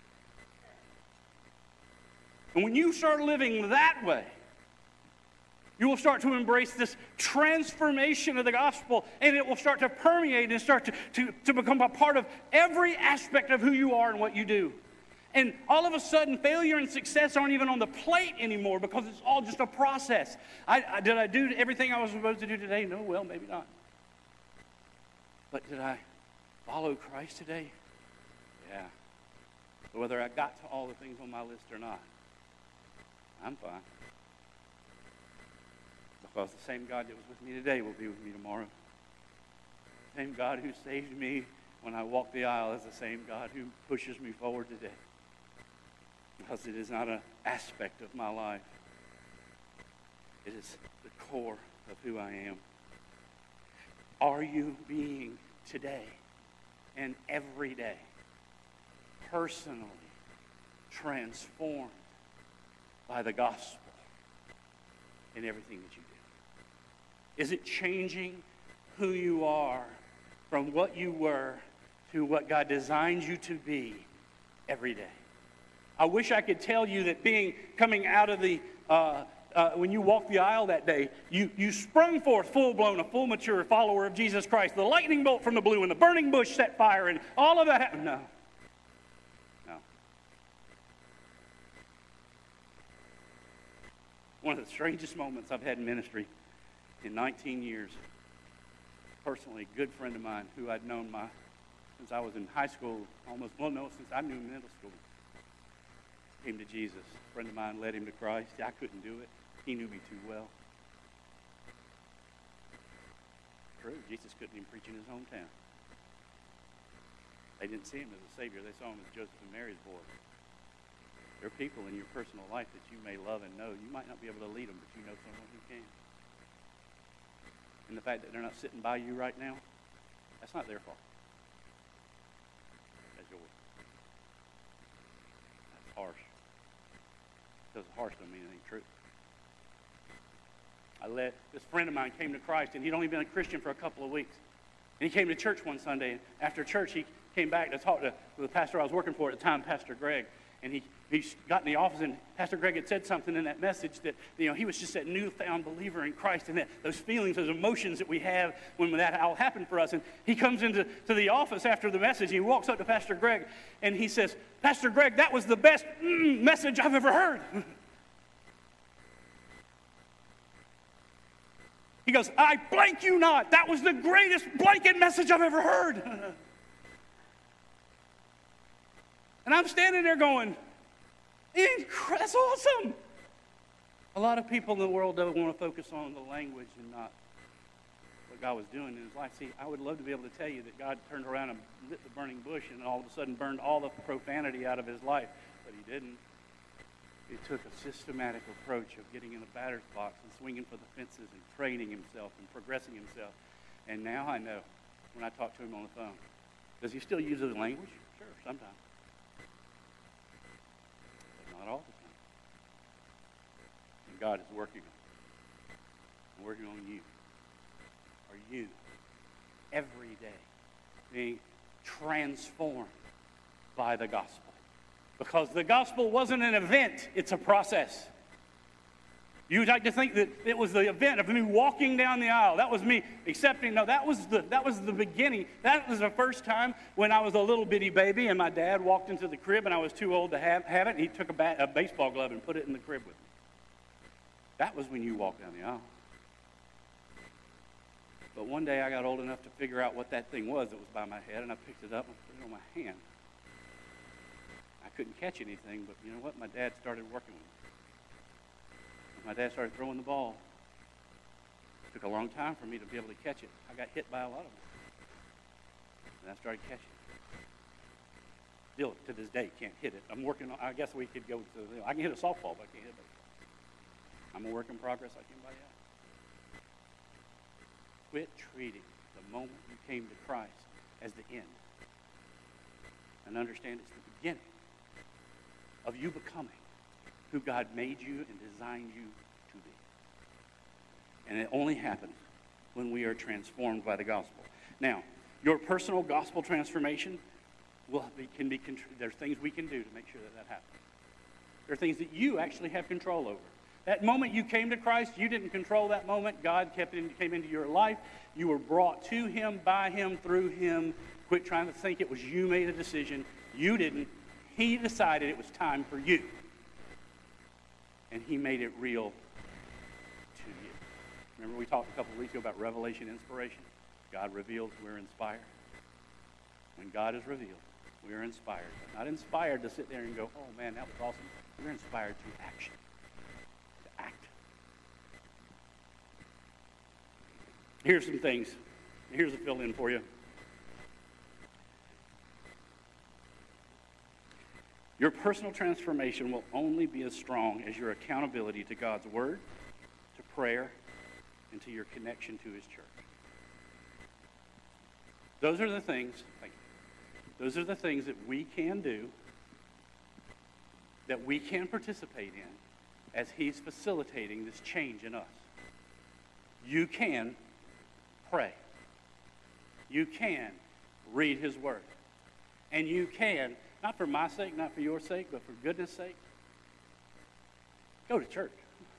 Speaker 6: And when you start living that way, you will start to embrace this transformation of the gospel, and it will start to permeate and start to become a part of every aspect of who you are and what you do. And all of a sudden, failure and success aren't even on the plate anymore because it's all just a process. Did I do everything I was supposed to do today? No, well, maybe not. But did I follow Christ today? Yeah. Whether I got to all the things on my list or not, I'm fine. Because the same God that was with me today will be with me tomorrow. The same God who saved me when I walked the aisle is the same God who pushes me forward today. Because it is not an aspect of my life. It is the core of who I am. Are you being today and every day personally transformed by the gospel in everything that you do? Is it changing who you are from what you were to what God designed you to be every day? I wish I could tell you that coming out of the, when you walked the aisle that day, you sprung forth full-blown, a full mature follower of Jesus Christ. The lightning bolt from the blue and the burning bush set fire and all of that happened. No. One of the strangest moments I've had in ministry in 19 years. Personally, a good friend of mine who I'd known since I was in high school, since I knew middle school, came to Jesus. A friend of mine led him to Christ. I couldn't do it. He knew me too well. True, Jesus couldn't even preach in his hometown. They didn't see him as a Savior. They saw him as Joseph and Mary's boy. There are people in your personal life that you may love and know. You might not be able to lead them, but you know someone who can. And the fact that they're not sitting by you right now, that's not their fault. That's yours. That's harsh. Because harsh doesn't mean anything true. This friend of mine came to Christ, and he'd only been a Christian for a couple of weeks. And he came to church one Sunday, and after church, he came back to talk to the pastor I was working for at the time, Pastor Greg. And he got in the office, and Pastor Greg had said something in that message that, he was just that newfound believer in Christ, and that those feelings, those emotions that we have when that all happened for us. And he comes into the office after the message, and he walks up to Pastor Greg, and he says, Pastor Greg, that was the best message I've ever heard. He goes, I blank you not. That was the greatest blanket message I've ever heard. And I'm standing there going, that's awesome. A lot of people in the world don't want to focus on the language and not what God was doing in his life. See, I would love to be able to tell you that God turned around and lit the burning bush and all of a sudden burned all the profanity out of his life. But he didn't. He took a systematic approach of getting in the batter's box and swinging for the fences and training himself and progressing himself. And now I know when I talk to him on the phone. Does he still use his language? Sure, sometimes. Not all the time. And God is working on you. Are you every day being transformed by the gospel? Because the gospel wasn't an event, it's a process. You'd like to think that it was the event of me walking down the aisle. That was me accepting. No, that was the beginning. That was the first time when I was a little bitty baby and my dad walked into the crib and I was too old to have it. And he took a baseball glove and put it in the crib with me. That was when you walked down the aisle. But one day I got old enough to figure out what that thing was that was by my head, and I picked it up and put it on my hand. I couldn't catch anything, but you know what? My dad started working with me. My dad started throwing the ball. It took a long time for me to be able to catch it. I got hit by a lot of them. And I started catching it. Still, to this day, can't hit it. I'm working on, I guess we could go to, I can hit a softball, but I can't hit it. I'm a work in progress like anybody else. Quit treating the moment you came to Christ as the end. And understand it's the beginning of you becoming who God made you and designed you to be. And it only happens when we are transformed by the gospel. Now, your personal gospel transformation there's things we can do to make sure that happens. There are things that you actually have control over. That moment you came to Christ, you didn't control that moment. God came into your life. You were brought to him, by him, through him. Quit trying to think it was you made a decision. You didn't. He decided it was time for you. And he made it real to you. Remember we talked a couple of weeks ago about revelation inspiration? God reveals, we're inspired. When God is revealed, we're inspired. But not inspired to sit there and go, oh man, that was awesome. We're inspired through action. To act. Here's some things. Here's a fill-in for you. Your personal transformation will only be as strong as your accountability to God's word, to prayer, and to your connection to his church. Those are the things, those are the things that we can do, that we can participate in as he's facilitating this change in us. You can pray. You can read his word. And you can, not for my sake, not for your sake, but for goodness sake, go to church.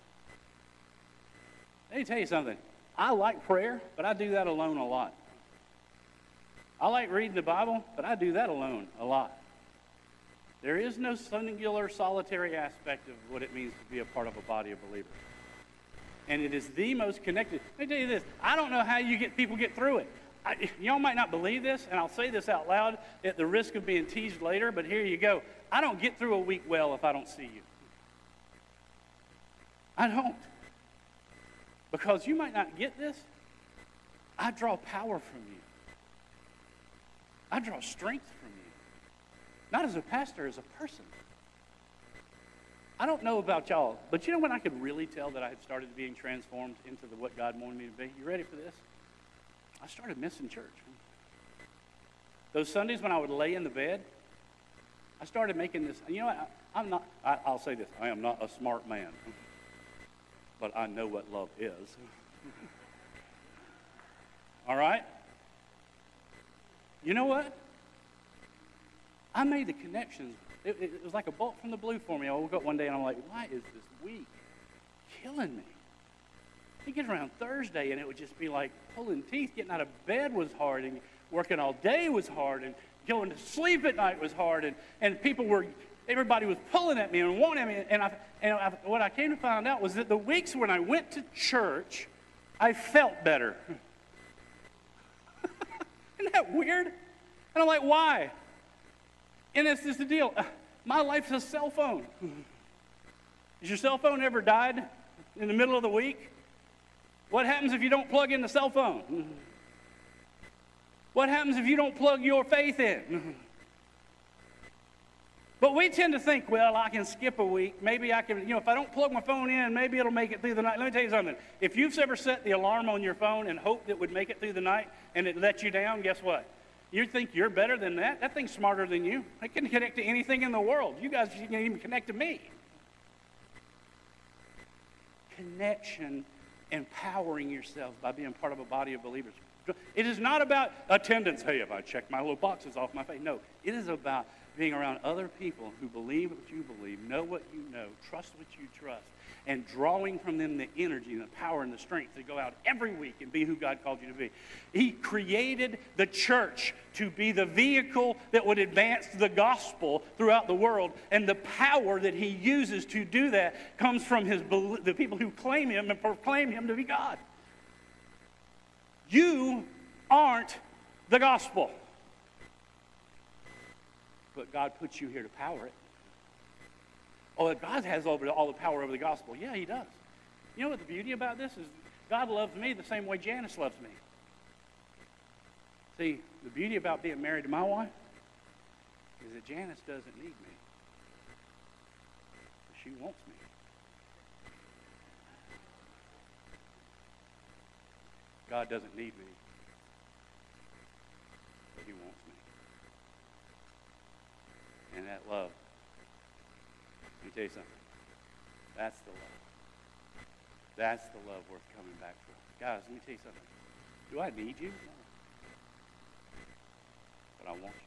Speaker 6: Let me tell you something. I like prayer, but I do that alone a lot. I like reading the Bible, but I do that alone a lot. There is no singular, solitary aspect of what it means to be a part of a body of believers. And it is the most connected. Let me tell you this. I don't know how people get through it. Y'all might not believe this, and I'll say this out loud at the risk of being teased later, but here you go. I don't get through a week well if I don't see you. I don't. Because you might not get this. I draw power from you. I draw strength from you. Not as a pastor, as a person. I don't know about y'all, but you know when I could really tell that I had started being transformed into what God wanted me to be? You ready for this? I started missing church. Those Sundays when I would lay in the bed, I started making this, you know what, I'll say this, I am not a smart man, but I know what love is. All right? You know what? I made the connections. It was like a bolt from the blue for me. I woke up one day and I'm like, why is this week killing me? You get around Thursday and it would just be like pulling teeth. Getting out of bed was hard, and working all day was hard, and going to sleep at night was hard, and everybody was pulling at me and wanting me. And what I came to find out was that the weeks when I went to church, I felt better. Isn't that weird? And I'm like, why? And it's just the deal. My life's a cell phone. Has your cell phone ever died in the middle of the week? What happens if you don't plug in the cell phone? What happens if you don't plug your faith in? But we tend to think, well, I can skip a week. Maybe I can, if I don't plug my phone in, maybe it'll make it through the night. Let me tell you something. If you've ever set the alarm on your phone and hoped it would make it through the night and it let you down, guess what? You think you're better than that? That thing's smarter than you. It can connect to anything in the world. You guys can't even connect to me. Connection, empowering yourselves by being part of a body of believers. It is not about attendance. Hey, if I check my little boxes off my face. No, it is about being around other people who believe what you believe, know what you know, trust what you trust, and drawing from them the energy and the power and the strength to go out every week and be who God called you to be. He created the church to be the vehicle that would advance the gospel throughout the world, and the power that he uses to do that comes from the people who claim him and proclaim him to be God. You aren't the gospel, but God puts you here to power it. Oh, God has all the power over the gospel. Yeah, he does. You know what the beauty about this is? God loves me the same way Janice loves me. See, the beauty about being married to my wife is that Janice doesn't need me. She wants me. God doesn't need me, but he wants me. And that love, let me tell you something. That's the love. That's the love worth coming back for. Guys, let me tell you something. Do I need you? No. But I want you.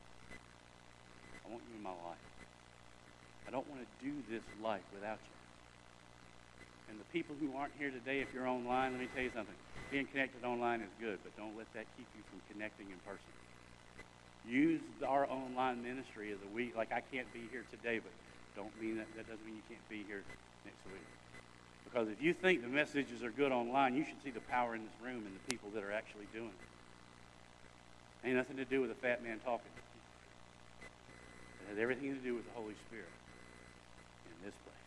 Speaker 6: I want you in my life. I don't want to do this life without you. And the people who aren't here today, if you're online, let me tell you something. Being connected online is good, but don't let that keep you from connecting in person. Use our online ministry as a week. Like, I can't be here today, but don't mean that doesn't mean you can't be here next week. Because if you think the messages are good online, you should see the power in this room and the people that are actually doing it. Ain't nothing to do with a fat man talking. It has everything to do with the Holy Spirit in this place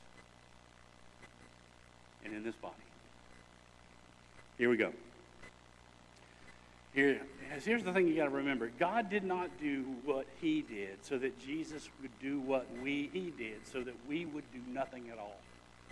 Speaker 6: and in this body. Here we go. Here's the thing you got to remember. God did not do what he did so that Jesus would do what he did so that we would do nothing at all.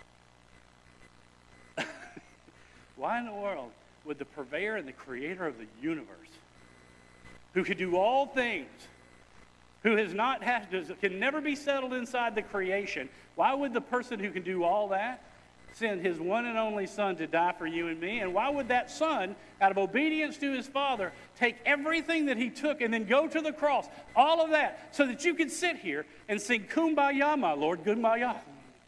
Speaker 6: Why in the world would the purveyor and the creator of the universe, who could do all things, who can never be settled inside the creation, why would the person who can do all that send his one and only son to die for you and me? And why would that son, out of obedience to his father, take everything that he took and then go to the cross, all of that, so that you could sit here and sing Kumbaya, my Lord, Kumbaya,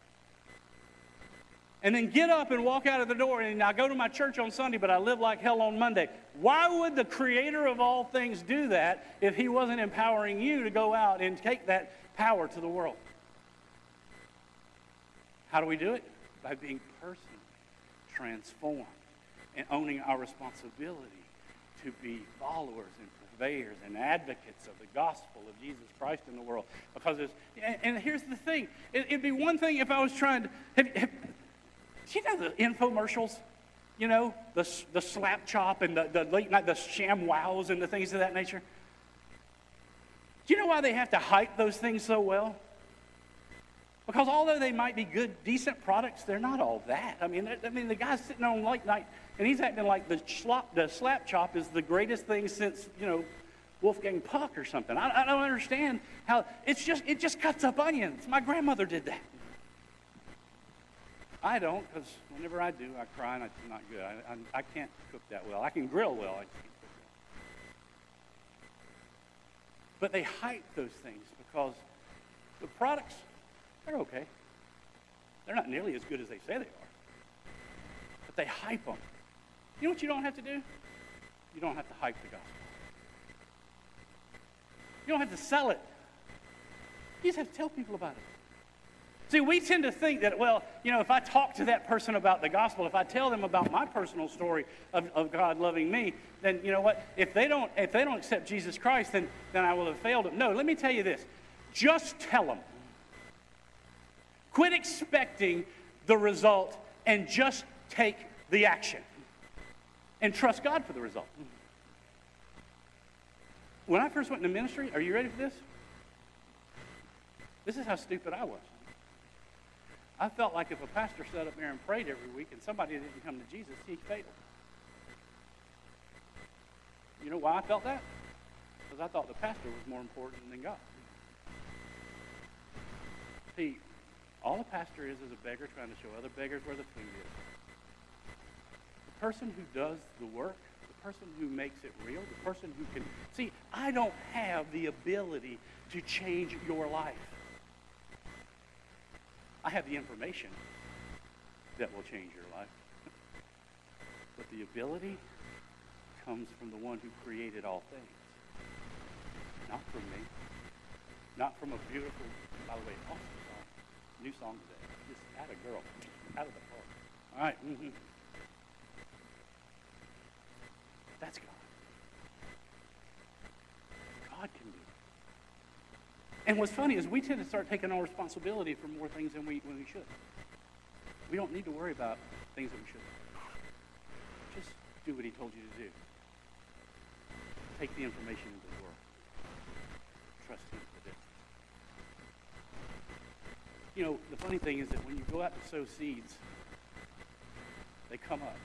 Speaker 6: and then get up and walk out of the door and I go to my church on Sunday, but I live like hell on Monday? Why would the creator of all things do that if he wasn't empowering you to go out and take that power to the world? How do we do it? By being personally transformed and owning our responsibility to be followers and purveyors and advocates of the gospel of Jesus Christ in the world. Because and here's the thing. It'd be one thing if I was trying to... Do you know the infomercials? You know, the slap chop and the late night, the sham wows and the things of that nature? Do you know why they have to hype those things so well? Because although they might be good, decent products, they're not all that. I mean, the guy's sitting on late night, and he's acting like the slap chop is the greatest thing since, Wolfgang Puck or something. I don't understand how it just cuts up onions. My grandmother did that. I don't, because whenever I do, I cry and it's not good. I can't cook that well. I can grill well. I can't cook But they hype those things because the products, they're okay. They're not nearly as good as they say they are. But they hype them. You know what you don't have to do? You don't have to hype the gospel. You don't have to sell it. You just have to tell people about it. See, we tend to think that, well, you know, if I talk to that person about the gospel, if I tell them about my personal story of God loving me, then you know what? If they don't accept Jesus Christ, then I will have failed them. No, let me tell you this. Just tell them. Quit expecting the result and just take the action. And trust God for the result. When I first went into ministry, are you ready for this? This is how stupid I was. I felt like if a pastor sat up there and prayed every week and somebody didn't come to Jesus, he failed. You know why I felt that? Because I thought the pastor was more important than God. See, all a pastor is a beggar trying to show other beggars where the food is. The person who does the work, the person who makes it real, the person who can... See, I don't have the ability to change your life. I have the information that will change your life. But the ability comes from the one who created all things. Not from me. Not from a beautiful, by the way, awesome song. New song today. Just add a girl. Out of the park. All right. Mm-hmm. That's God. God can do it. And what's funny is we tend to start taking on responsibility for more things than we should. We don't need to worry about things that we shouldn't. Just do what he told you to do. Take the information into the world. Trust him for this. You know, the funny thing is that when you go out to sow seeds, they come up.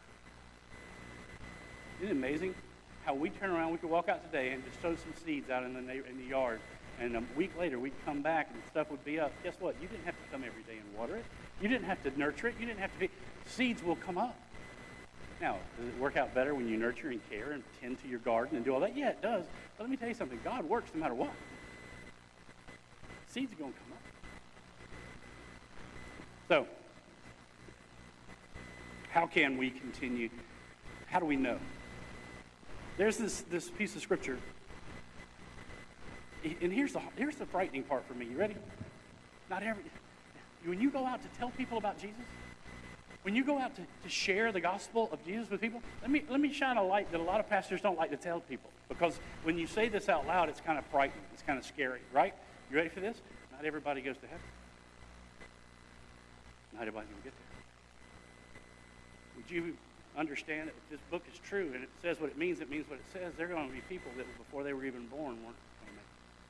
Speaker 6: Isn't it amazing how we turn around, we could walk out today and just sow some seeds out in the yard, and a week later we'd come back and stuff would be up. Guess what? You didn't have to come every day and water it. You didn't have to nurture it. You didn't have to be... Seeds will come up. Now, does it work out better when you nurture and care and tend to your garden and do all that? Yeah, it does. But let me tell you something. God works no matter what. Seeds are going to come up. So, how can we continue? How do we know? There's this piece of scripture. And here's the frightening part for me. You ready? When you go out to tell people about Jesus, when you go out to share the gospel of Jesus with people, let me shine a light that a lot of pastors don't like to tell people. Because when you say this out loud, it's kind of frightening. It's kind of scary, right? You ready for this? Not everybody goes to heaven. Not everybody will get there. Would you understand that if this book is true and it says what it means what it says? There are going to be people that before they were even born weren't going to make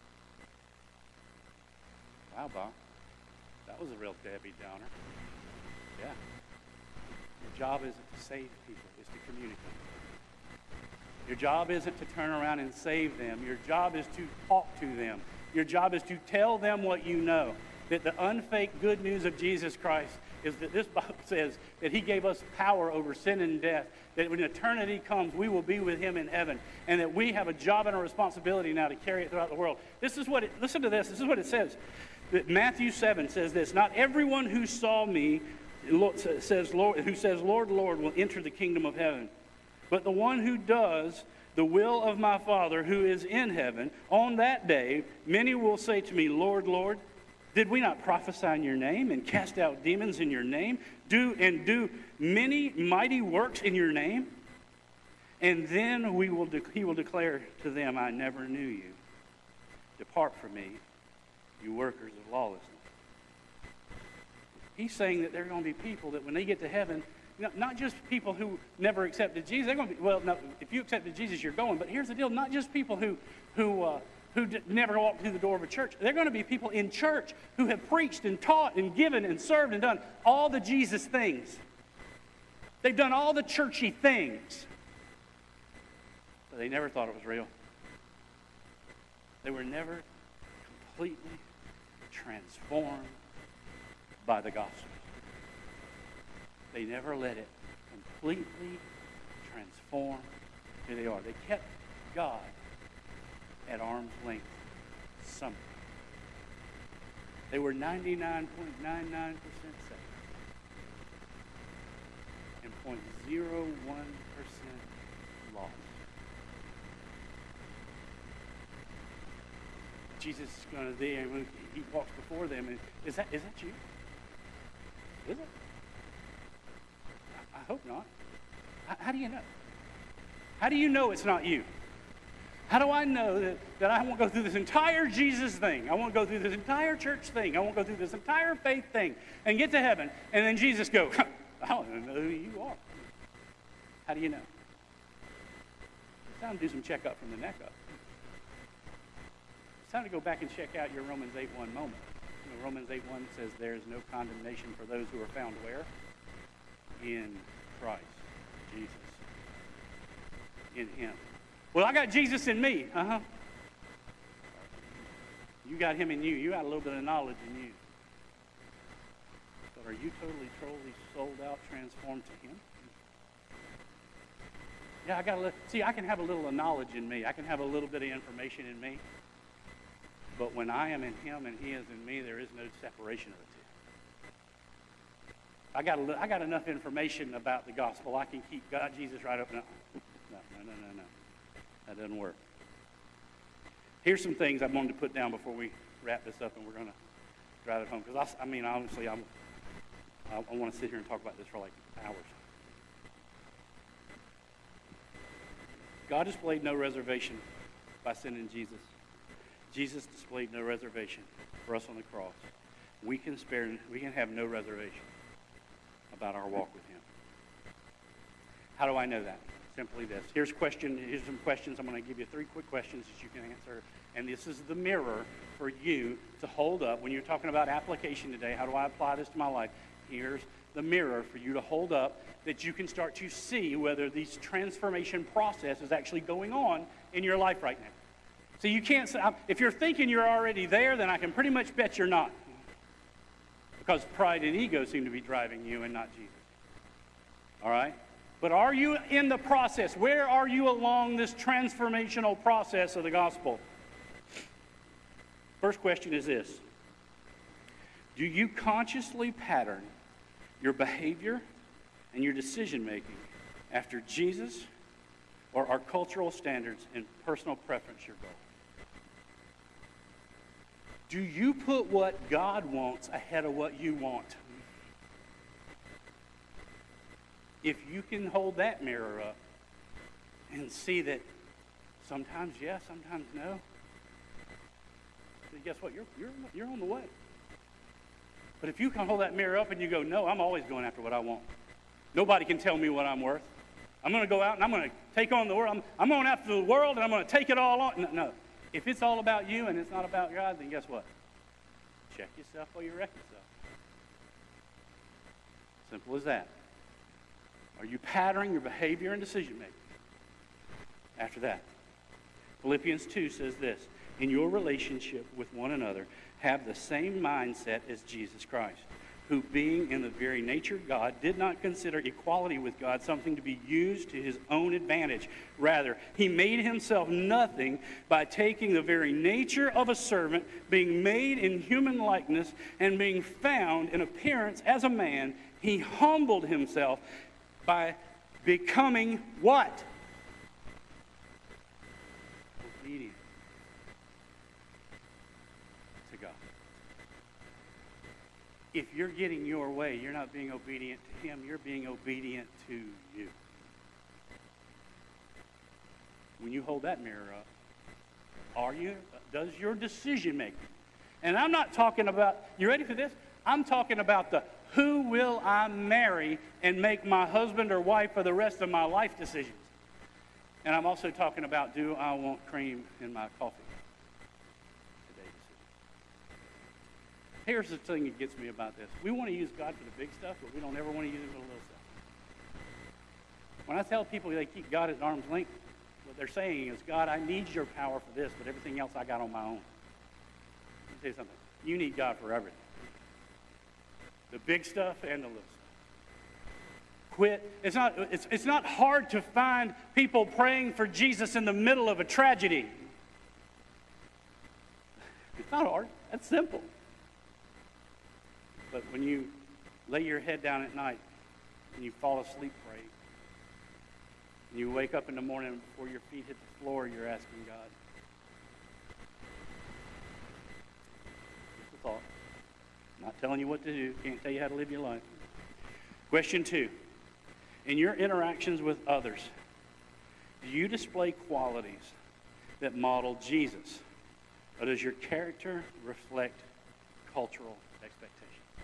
Speaker 6: it. Wow, Bob. That was a real Debbie Downer. Yeah. Your job isn't to save people, it's to communicate. Your job isn't to turn around and save them. Your job is to talk to them. Your job is to tell them what you know. That the unfaked good news of Jesus Christ is that this Bible says that he gave us power over sin and death, that when eternity comes, we will be with him in heaven, and that we have a job and a responsibility now to carry it throughout the world. Listen to this. This is what it says. That Matthew 7 says this, not everyone who saw me, who says, Lord, Lord, will enter the kingdom of heaven, but the one who does the will of my Father who is in heaven. On that day, many will say to me, Lord, Lord, did we not prophesy in your name and cast out demons in your name, do many mighty works in your name? And then he will declare to them, I never knew you. Depart from me, you workers of lawlessness. He's saying that there are going to be people that when they get to heaven, not just people who never accepted Jesus. They're going to be, well, no, if you accepted Jesus, you're going. But here's the deal: not just people who never walked through the door of a church. They're going to be people in church who have preached and taught and given and served and done all the Jesus things. They've done all the churchy things, but they never thought it was real. They were never completely transformed by the gospel. They never let it completely transform who they are. They kept God at arm's length something. They were 99.99% safe and 0.01% lost. Jesus is going to there, and he walks before them, and is that you? Is it? I hope not. How do you know? How do you know it's not you? How do I know that I won't go through this entire Jesus thing? I won't go through this entire church thing. I won't go through this entire faith thing and get to heaven, and then Jesus go, I don't even know who you are. How do you know? It's time to do some checkup from the neck up. It's time to go back and check out your Romans 8:1 moment. You know, Romans 8:1 says there is no condemnation for those who are found where? In Christ Jesus. In him. Well, I got Jesus in me. You got him in you. You got a little bit of knowledge in you. But are you totally sold out, transformed to him? Yeah, I can have a little of knowledge in me. I can have a little bit of information in me. But when I am in him and he is in me, there is no separation of the two. I got enough information about the gospel. I can keep God, Jesus right up. No. That doesn't work. Here's some things I wanted to put down before we wrap this up, and we're going to drive it home. Because honestly, I want to sit here and talk about this for like hours. God displayed no reservation by sending Jesus. Jesus displayed no reservation for us on the cross. We can have no reservation about our walk with him. How do I know that? Simply this. Here's some questions. I'm going to give you 3 quick questions that you can answer. And this is the mirror for you to hold up. When you're talking about application today, how do I apply this to my life? Here's the mirror for you to hold up that you can start to see whether this transformation process is actually going on in your life right now. So you can't say, if you're thinking you're already there, then I can pretty much bet you're not. Because pride and ego seem to be driving you and not Jesus. All right? But are you in the process? Where are you along this transformational process of the gospel? First question is this. Do you consciously pattern your behavior and your decision-making after Jesus, or are cultural standards and personal preference your goal? Do you put what God wants ahead of what you want? If you can hold that mirror up and see that sometimes yes, sometimes no, then guess what? You're on the way. But if you can hold that mirror up and you go, no, I'm always going after what I want. Nobody can tell me what I'm worth. I'm going to go out and I'm going to take on the world. I'm going after the world and I'm going to take it all on. No. If it's all about you and it's not about God, then guess what? Check yourself or you wreck yourself. Simple as that. Are you patterning your behavior and decision-making? After that, Philippians 2 says this, in your relationship with one another, have the same mindset as Jesus Christ, who being in the very nature God, did not consider equality with God something to be used to his own advantage. Rather, he made himself nothing by taking the very nature of a servant, being made in human likeness, and being found in appearance as a man, he humbled himself by becoming what? Obedient to God. If you're getting your way, you're not being obedient to him, you're being obedient to you. When you hold that mirror up, does your decision making, and I'm not talking about, you ready for this? I'm talking about the who will I marry and make my husband or wife for the rest of my life decisions. And I'm also talking about, do I want cream in my coffee? Here's the thing that gets me about this. We want to use God for the big stuff, but we don't ever want to use him for the little stuff. When I tell people they keep God at arm's length, what they're saying is, God, I need your power for this, but everything else I got on my own. Let me tell you something. You need God for everything. The big stuff and the little stuff. Quit. It's not hard to find people praying for Jesus in the middle of a tragedy. It's not hard. That's simple. But when you lay your head down at night and you fall asleep praying, and you wake up in the morning and before your feet hit the floor, you're asking God. Just a thought. I'm not telling you what to do. Can't tell you how to live your life. Question 2. In your interactions with others, do you display qualities that model Jesus? Or does your character reflect cultural expectation?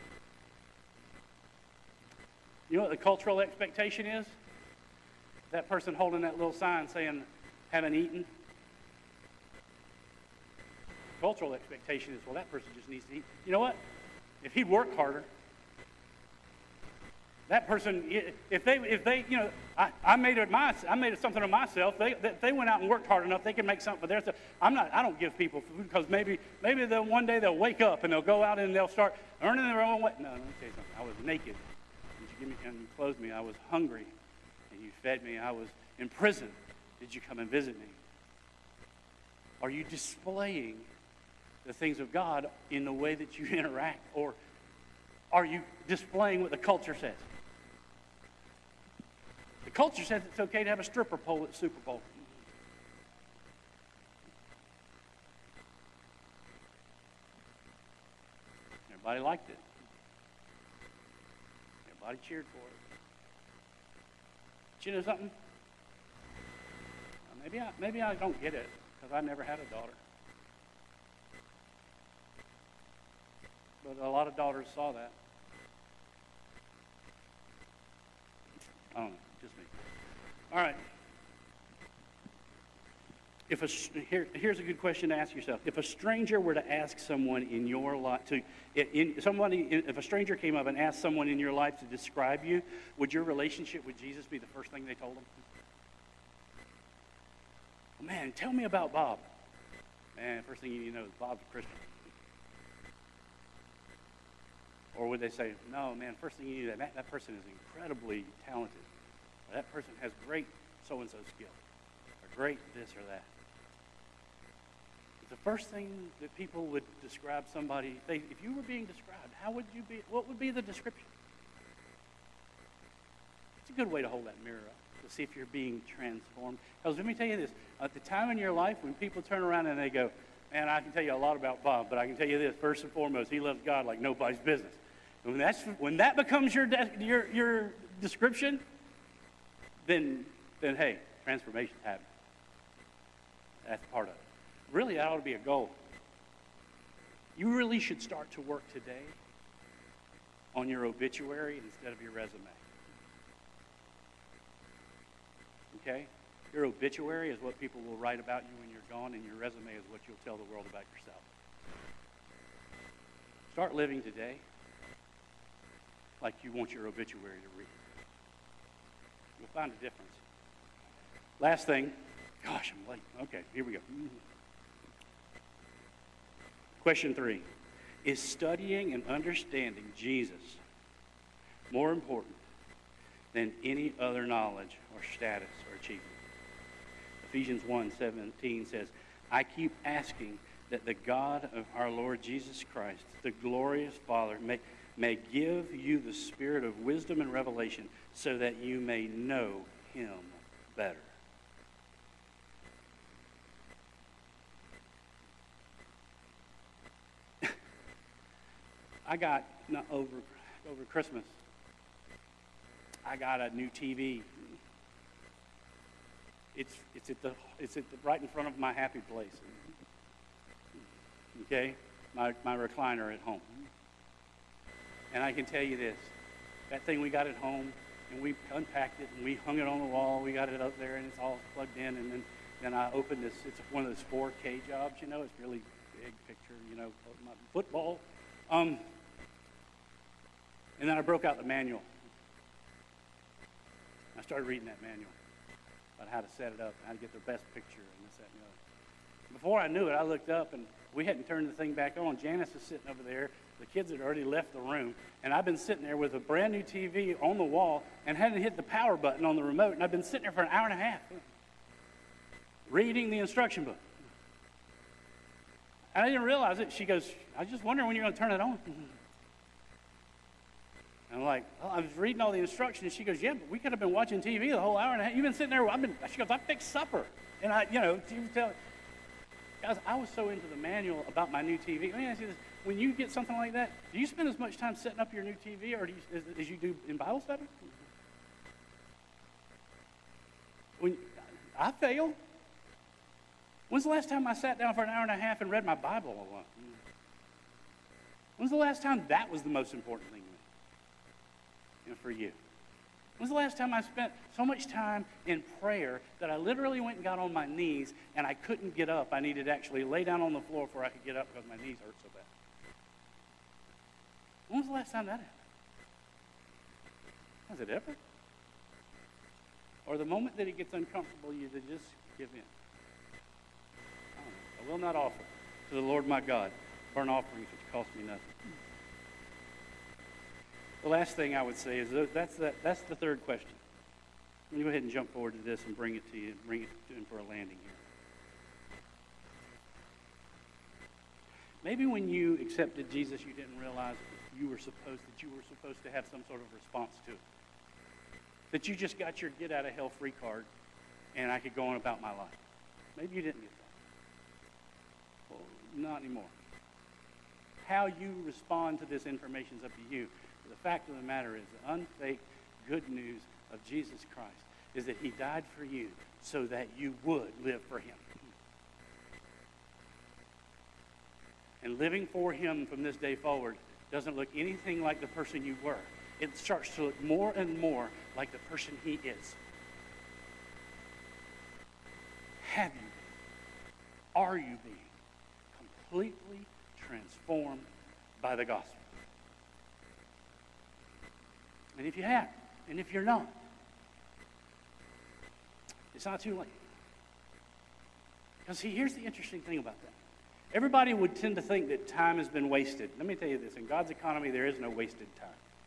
Speaker 6: You know what the cultural expectation is? That person holding that little sign saying, haven't eaten. Cultural expectation is, well, that person just needs to eat. You know what? If he'd work harder, that person, if they, you know, I made something of myself. They went out and worked hard enough, they can make something for themselves. I don't give people food because maybe one day they'll wake up and they'll go out and they'll start earning their own way. No, let me tell you something. I was naked, and you give me and you clothed me. I was hungry, and you fed me. I was in prison. Did you come and visit me? Are you displaying the things of God in the way that you interact, or are you displaying what the culture says? The culture says it's okay to have a stripper pole at Super Bowl. Everybody liked it. Everybody cheered for it. But you know something? Maybe I don't get it because I never had a daughter. But a lot of daughters saw that. I don't know, just me. All right. Here's a good question to ask yourself. If a stranger were to ask someone in your life if a stranger came up and asked someone in your life to describe you, would your relationship with Jesus be the first thing they told them? Oh, man, tell me about Bob. Man, first thing you know is Bob's a Christian. Or would they say, no, man, first thing you know, that person is incredibly talented. Or that person has great so-and-so skill. Or great this or that. The first thing that people would describe somebody, if you were being described, what would be the description? It's a good way to hold that mirror up, to see if you're being transformed. Because let me tell you this, at the time in your life when people turn around and they go, man, I can tell you a lot about Bob, but I can tell you this, first and foremost, he loves God like nobody's business. When that becomes your description, then hey, transformation's happening. That's part of it. Really, that ought to be a goal. You really should start to work today on your obituary instead of your resume. Okay? Your obituary is what people will write about you when you're gone, and your resume is what you'll tell the world about yourself. Start living today like you want your obituary to read. You'll find a difference. Last thing. Gosh, I'm late. Okay, here we go. Question 3. Is studying and understanding Jesus more important than any other knowledge or status or achievement? Ephesians 1:17 says, I keep asking that the God of our Lord Jesus Christ, the glorious Father, may give you the spirit of wisdom and revelation so that you may know him better. I got, over Christmas, I got a new TV. It's right in front of my happy place. Okay? My recliner at home. And I can tell you this, that thing we got at home, and we unpacked it, and we hung it on the wall, we got it up there, and it's all plugged in, and then I opened this, it's one of those 4K jobs, you know, it's really big picture, you know, football. And then I broke out the manual. I started reading that manual about how to set it up, and how to get the best picture, and this, that, and the other. Before I knew it, I looked up, and we hadn't turned the thing back on. Janice is sitting over there. The kids had already left the room, and I've been sitting there with a brand new TV on the wall and hadn't hit the power button on the remote, and I've been sitting there for an hour and a half reading the instruction book. And I didn't realize it. She goes, I was just wondering when you're going to turn it on. And I'm like, well, I was reading all the instructions. She goes, yeah, but we could have been watching TV the whole hour and a half. You've been sitting there. She goes, I fixed supper. And she was telling, guys, I was so into the manual about my new TV. Let me ask you this. When you get something like that, do you spend as much time setting up your new TV or as you do in Bible study? I fail. When's the last time I sat down for an hour and a half and read my Bible alone? When's the last time that was the most important thing to me? And for you? When's the last time I spent so much time in prayer that I literally went and got on my knees and I couldn't get up? I needed to actually lay down on the floor before I could get up because my knees hurt so bad. When was the last time that happened? Has it ever? Or the moment that it gets uncomfortable, you just give in. I will not offer to the Lord my God burnt offerings which cost me nothing. The last thing I would say is that's the third question. Let me go ahead and jump forward to this and bring it to you, bring it to him for a landing here. Maybe when you accepted Jesus, you didn't realize that you were supposed to have some sort of response to it. That you just got your get out of hell free card and I could go on about my life. Maybe you didn't get that. Well, not anymore. How you respond to this information is up to you. The fact of the matter is the unfaked good news of Jesus Christ is that he died for you so that you would live for him. And living for him from this day forward doesn't look anything like the person you were. It starts to look more and more like the person he is. Have you been? Are you being completely transformed by the gospel? And if you have, and if you're not, it's not too late. Because see, here's the interesting thing about that. Everybody would tend to think that time has been wasted. Let me tell you this, in God's economy, there is no wasted time.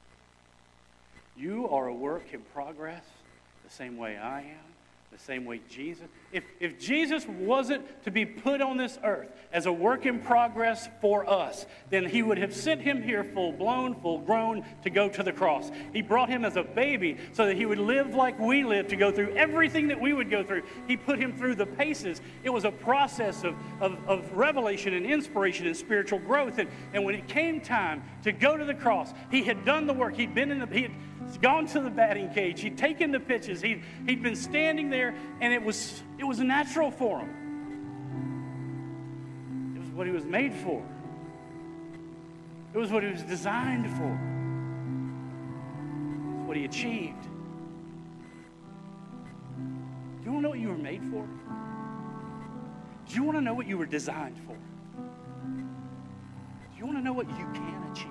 Speaker 6: You are a work in progress the same way I am, the same way Jesus. If Jesus wasn't to be put on this earth as a work in progress for us, then he would have sent him here full-blown, full-grown to go to the cross. He brought him as a baby so that he would live like we live, to go through everything that we would go through. He put him through the paces. It was a process of revelation and inspiration and spiritual growth. And when it came time to go to the cross, he had done the work. He had gone to the batting cage. He'd taken the pitches. He'd been standing there, and it was natural for him. It was what he was made for. It was what he was designed for. It's what he achieved. Do you want to know what you were made for? Do you want to know what you were designed for? Do you want to know what you can achieve?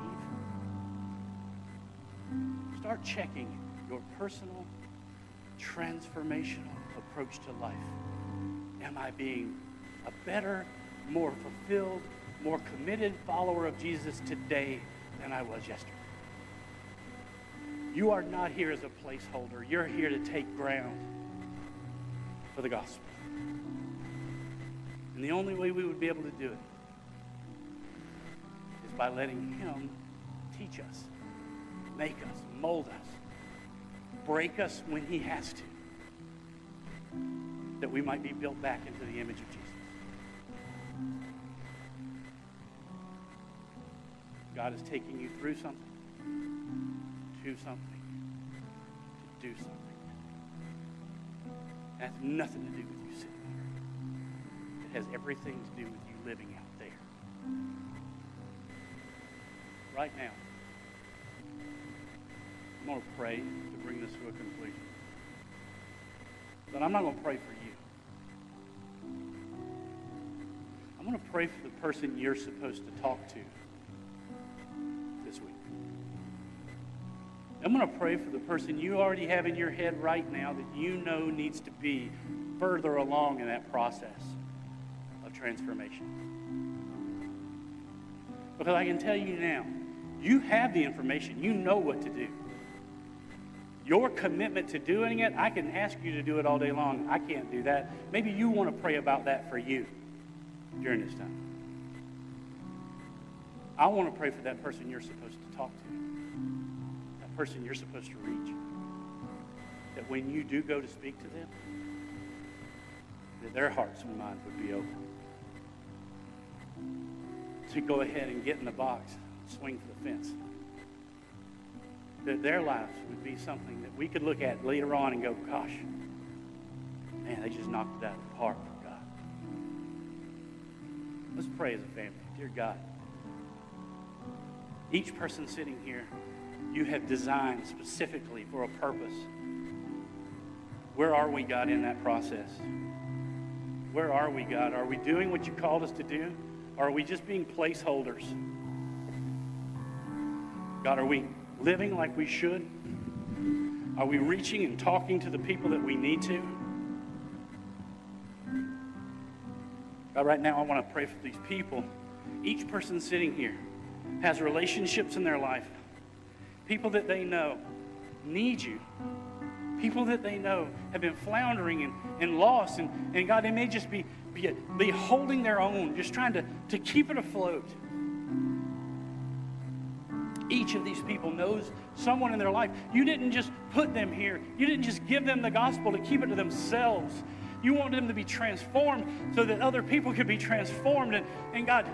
Speaker 6: Start checking your personal, transformational approach to life. Am I being a better, more fulfilled, more committed follower of Jesus today than I was yesterday? You are not here as a placeholder. You're here to take ground for the gospel. And the only way we would be able to do it is by letting him teach us, make us, mold us, break us when he has to, that we might be built back into the image of Jesus. God is taking you through something, to something, to do something. It has nothing to do with you sitting here. It has everything to do with you living out there. Right now, I'm going to pray to bring this to a conclusion. But I'm not going to pray for you. I'm going to pray for the person you're supposed to talk to this week. I'm going to pray for the person you already have in your head right now that you know needs to be further along in that process of transformation. Because I can tell you now, you have the information. You know what to do. Your commitment to doing it, I can ask you to do it all day long. I can't do that. Maybe you want to pray about that for you during this time. I want to pray for that person you're supposed to talk to, that person you're supposed to reach. That when you do go to speak to them, that their hearts and minds would be open. To go ahead and get in the box, swing for the fence. That their lives would be something that we could look at later on and go, gosh, man, they just knocked it out of the park for God. Let's pray as a family. Dear God, each person sitting here, you have designed specifically for a purpose. Where are we, God, in that process? Where are we, God? Are we doing what you called us to do? Or are we just being placeholders? God, are we living like we should? Are we reaching and talking to the people that we need to? God, right now I want to pray for these people. Each person sitting here has relationships in their life. People that they know need you. People that they know have been floundering and lost. And God, they may just be holding their own, just trying to keep it afloat. Each of these people knows someone in their life. You didn't just put them here. You didn't just give them the gospel to keep it to themselves. You want them to be transformed so that other people could be transformed. And God,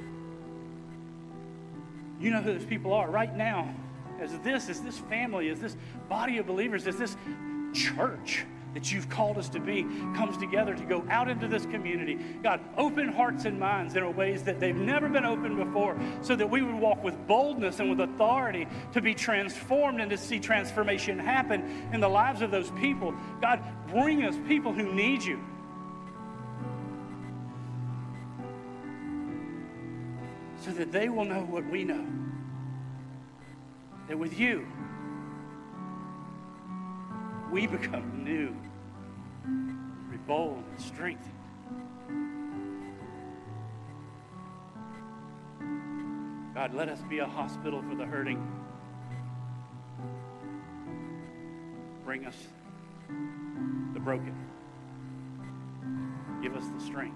Speaker 6: you know who those people are right now. As this family, as this body of believers, as this church that you've called us to be comes together to go out into this community. God, open hearts and minds in ways that they've never been opened before, so that we would walk with boldness and with authority to be transformed and to see transformation happen in the lives of those people. God, bring us people who need you. So that they will know what we know. That with you, we become new, bold, and strengthened. God, let us be a hospital for the hurting. Bring us the broken. Give us the strength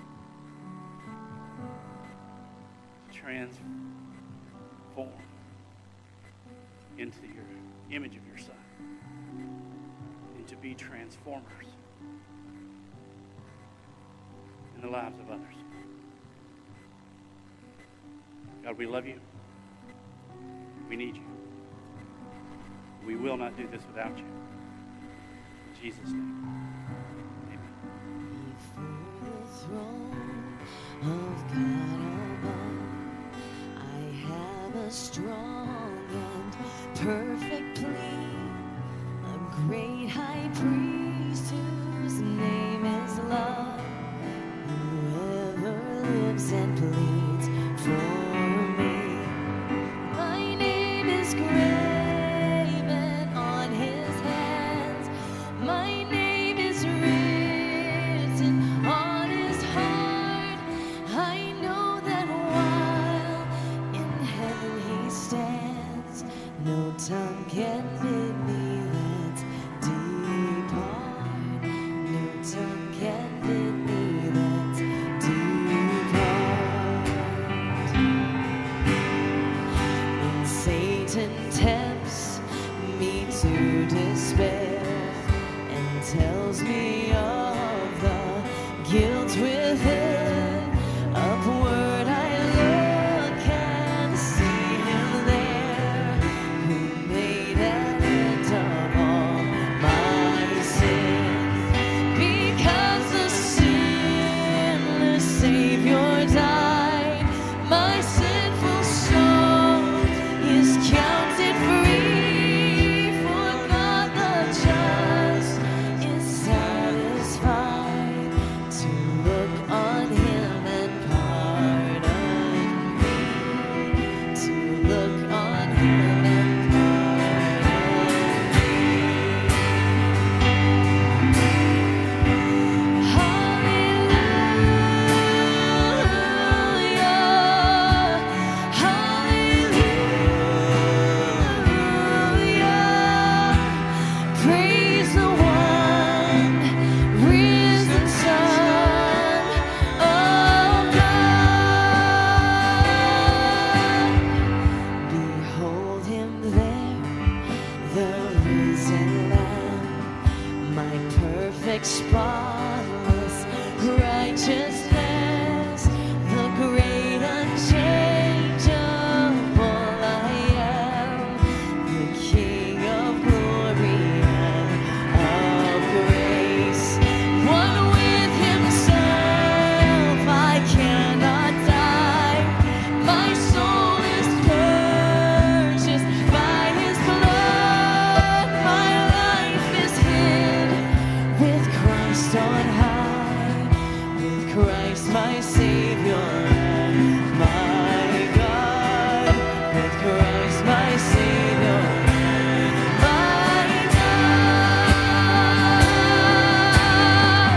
Speaker 6: to transform into your image of your Son, and to be transformers in the lives of others. God, we love you. We need you. We will not do this without you. In Jesus' name. Amen.
Speaker 3: Before the throne of God above, I have a strong and perfect plea, a great high priest whose name is love, whoever lives and pleads for me. My name is graven on his hands. My name is written on his heart. I know that while in heaven he stands, no tongue can bid me let's depart. No tongue can bid me let's depart. When Satan tempts me to despair and tells me of the guilt within, upward I look and see him there, who made an end of all my sin. Because the sinless Savior died, my sinful soul is counted free. For God the just is satisfied to perfect, spotless righteousness, the great unchangeable I am, the King of glory and of grace. One with himself, I cannot die. My soul is purchased by his blood. My life is hid with Christ on high, with Christ my Savior and my God, with Christ my Savior and my God.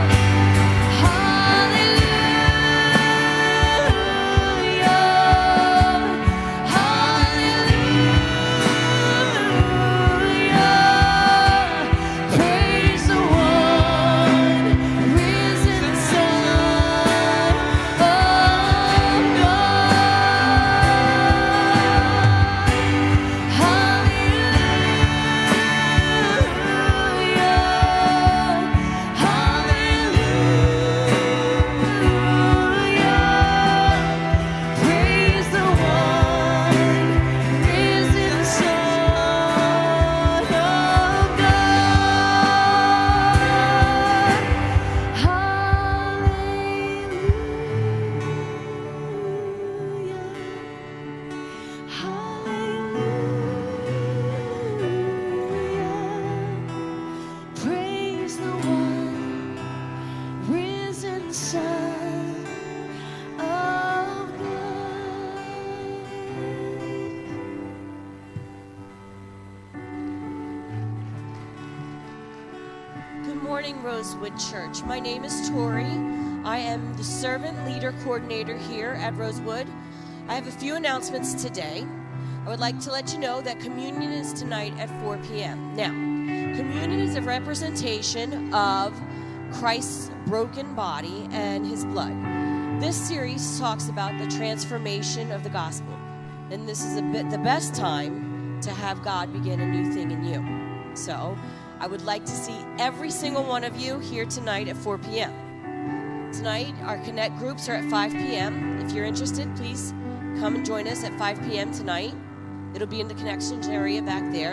Speaker 3: Hallelujah, hallelujah. Praise the one risen Son of God. Hallelujah, hallelujah. Praise the one risen Son of God. Hallelujah. Praise the one risen Son of God.
Speaker 7: Good morning, Rosewood Church. My name is Tori. I am the servant leader coordinator here at Rosewood. I have a few announcements today. I would like to let you know that communion is tonight at 4 p.m. Now, communion is a representation of Christ's broken body and his blood. This series talks about the transformation of the gospel, and this is the best time to have God begin a new thing in you. So, I would like to see every single one of you here tonight at 4 p.m. Tonight, our Connect groups are at 5 p.m. If you're interested, please come and join us at 5 p.m. tonight. It'll be in the connections area back there.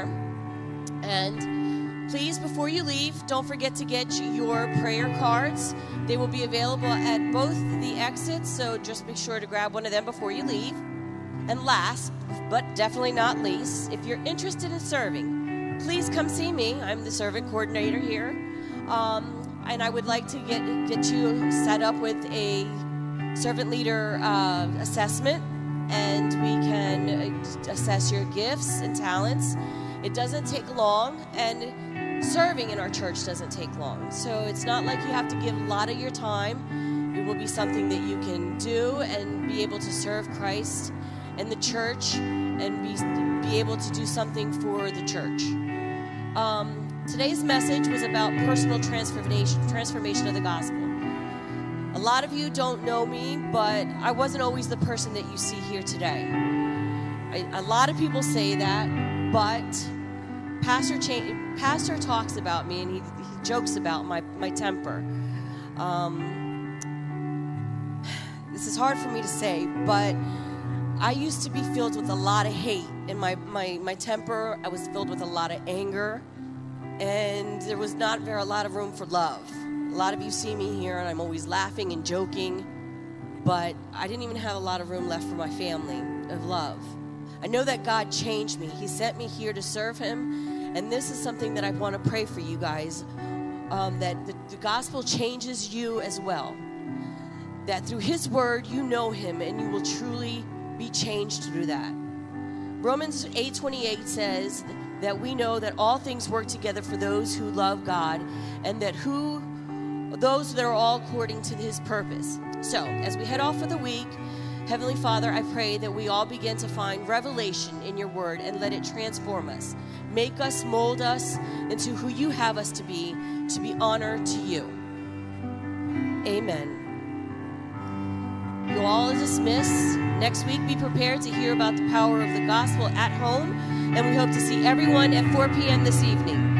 Speaker 7: And please, before you leave, don't forget to get your prayer cards. They will be available at both the exits, so just make sure to grab one of them before you leave. And last, but definitely not least, if you're interested in serving, please come see me. I'm the servant coordinator here. And I would like to get you set up with a servant leader assessment, and we can assess your gifts and talents. It doesn't take long, and serving in our church doesn't take long. So it's not like you have to give a lot of your time. It will be something that you can do and be able to serve Christ and the church and be able to do something for the church. Today's message was about personal transformation of the gospel. A lot of you don't know me, but I wasn't always the person that you see here today. A lot of people say that, but Pastor talks about me, and he jokes about my temper. This is hard for me to say, but I used to be filled with a lot of hate. In my temper, I was filled with a lot of anger, and there was not a lot of room for love. A lot of you see me here, and I'm always laughing and joking, but I didn't even have a lot of room left for my family of love. I know that God changed me. He sent me here to serve him, and this is something that I want to pray for you guys, that the gospel changes you as well, that through his word you know him, and you will truly be changed through that. Romans 8:28 says that we know that all things work together for those who love God, and that those that are all according to his purpose. So, as we head off for the week, Heavenly Father, I pray that we all begin to find revelation in your word and let it transform us. Make us, mold us into who you have us to be honor to you. Amen. You all are dismissed. Next week, be prepared to hear about the power of the gospel at home, and we hope to see everyone at 4 p.m. this evening.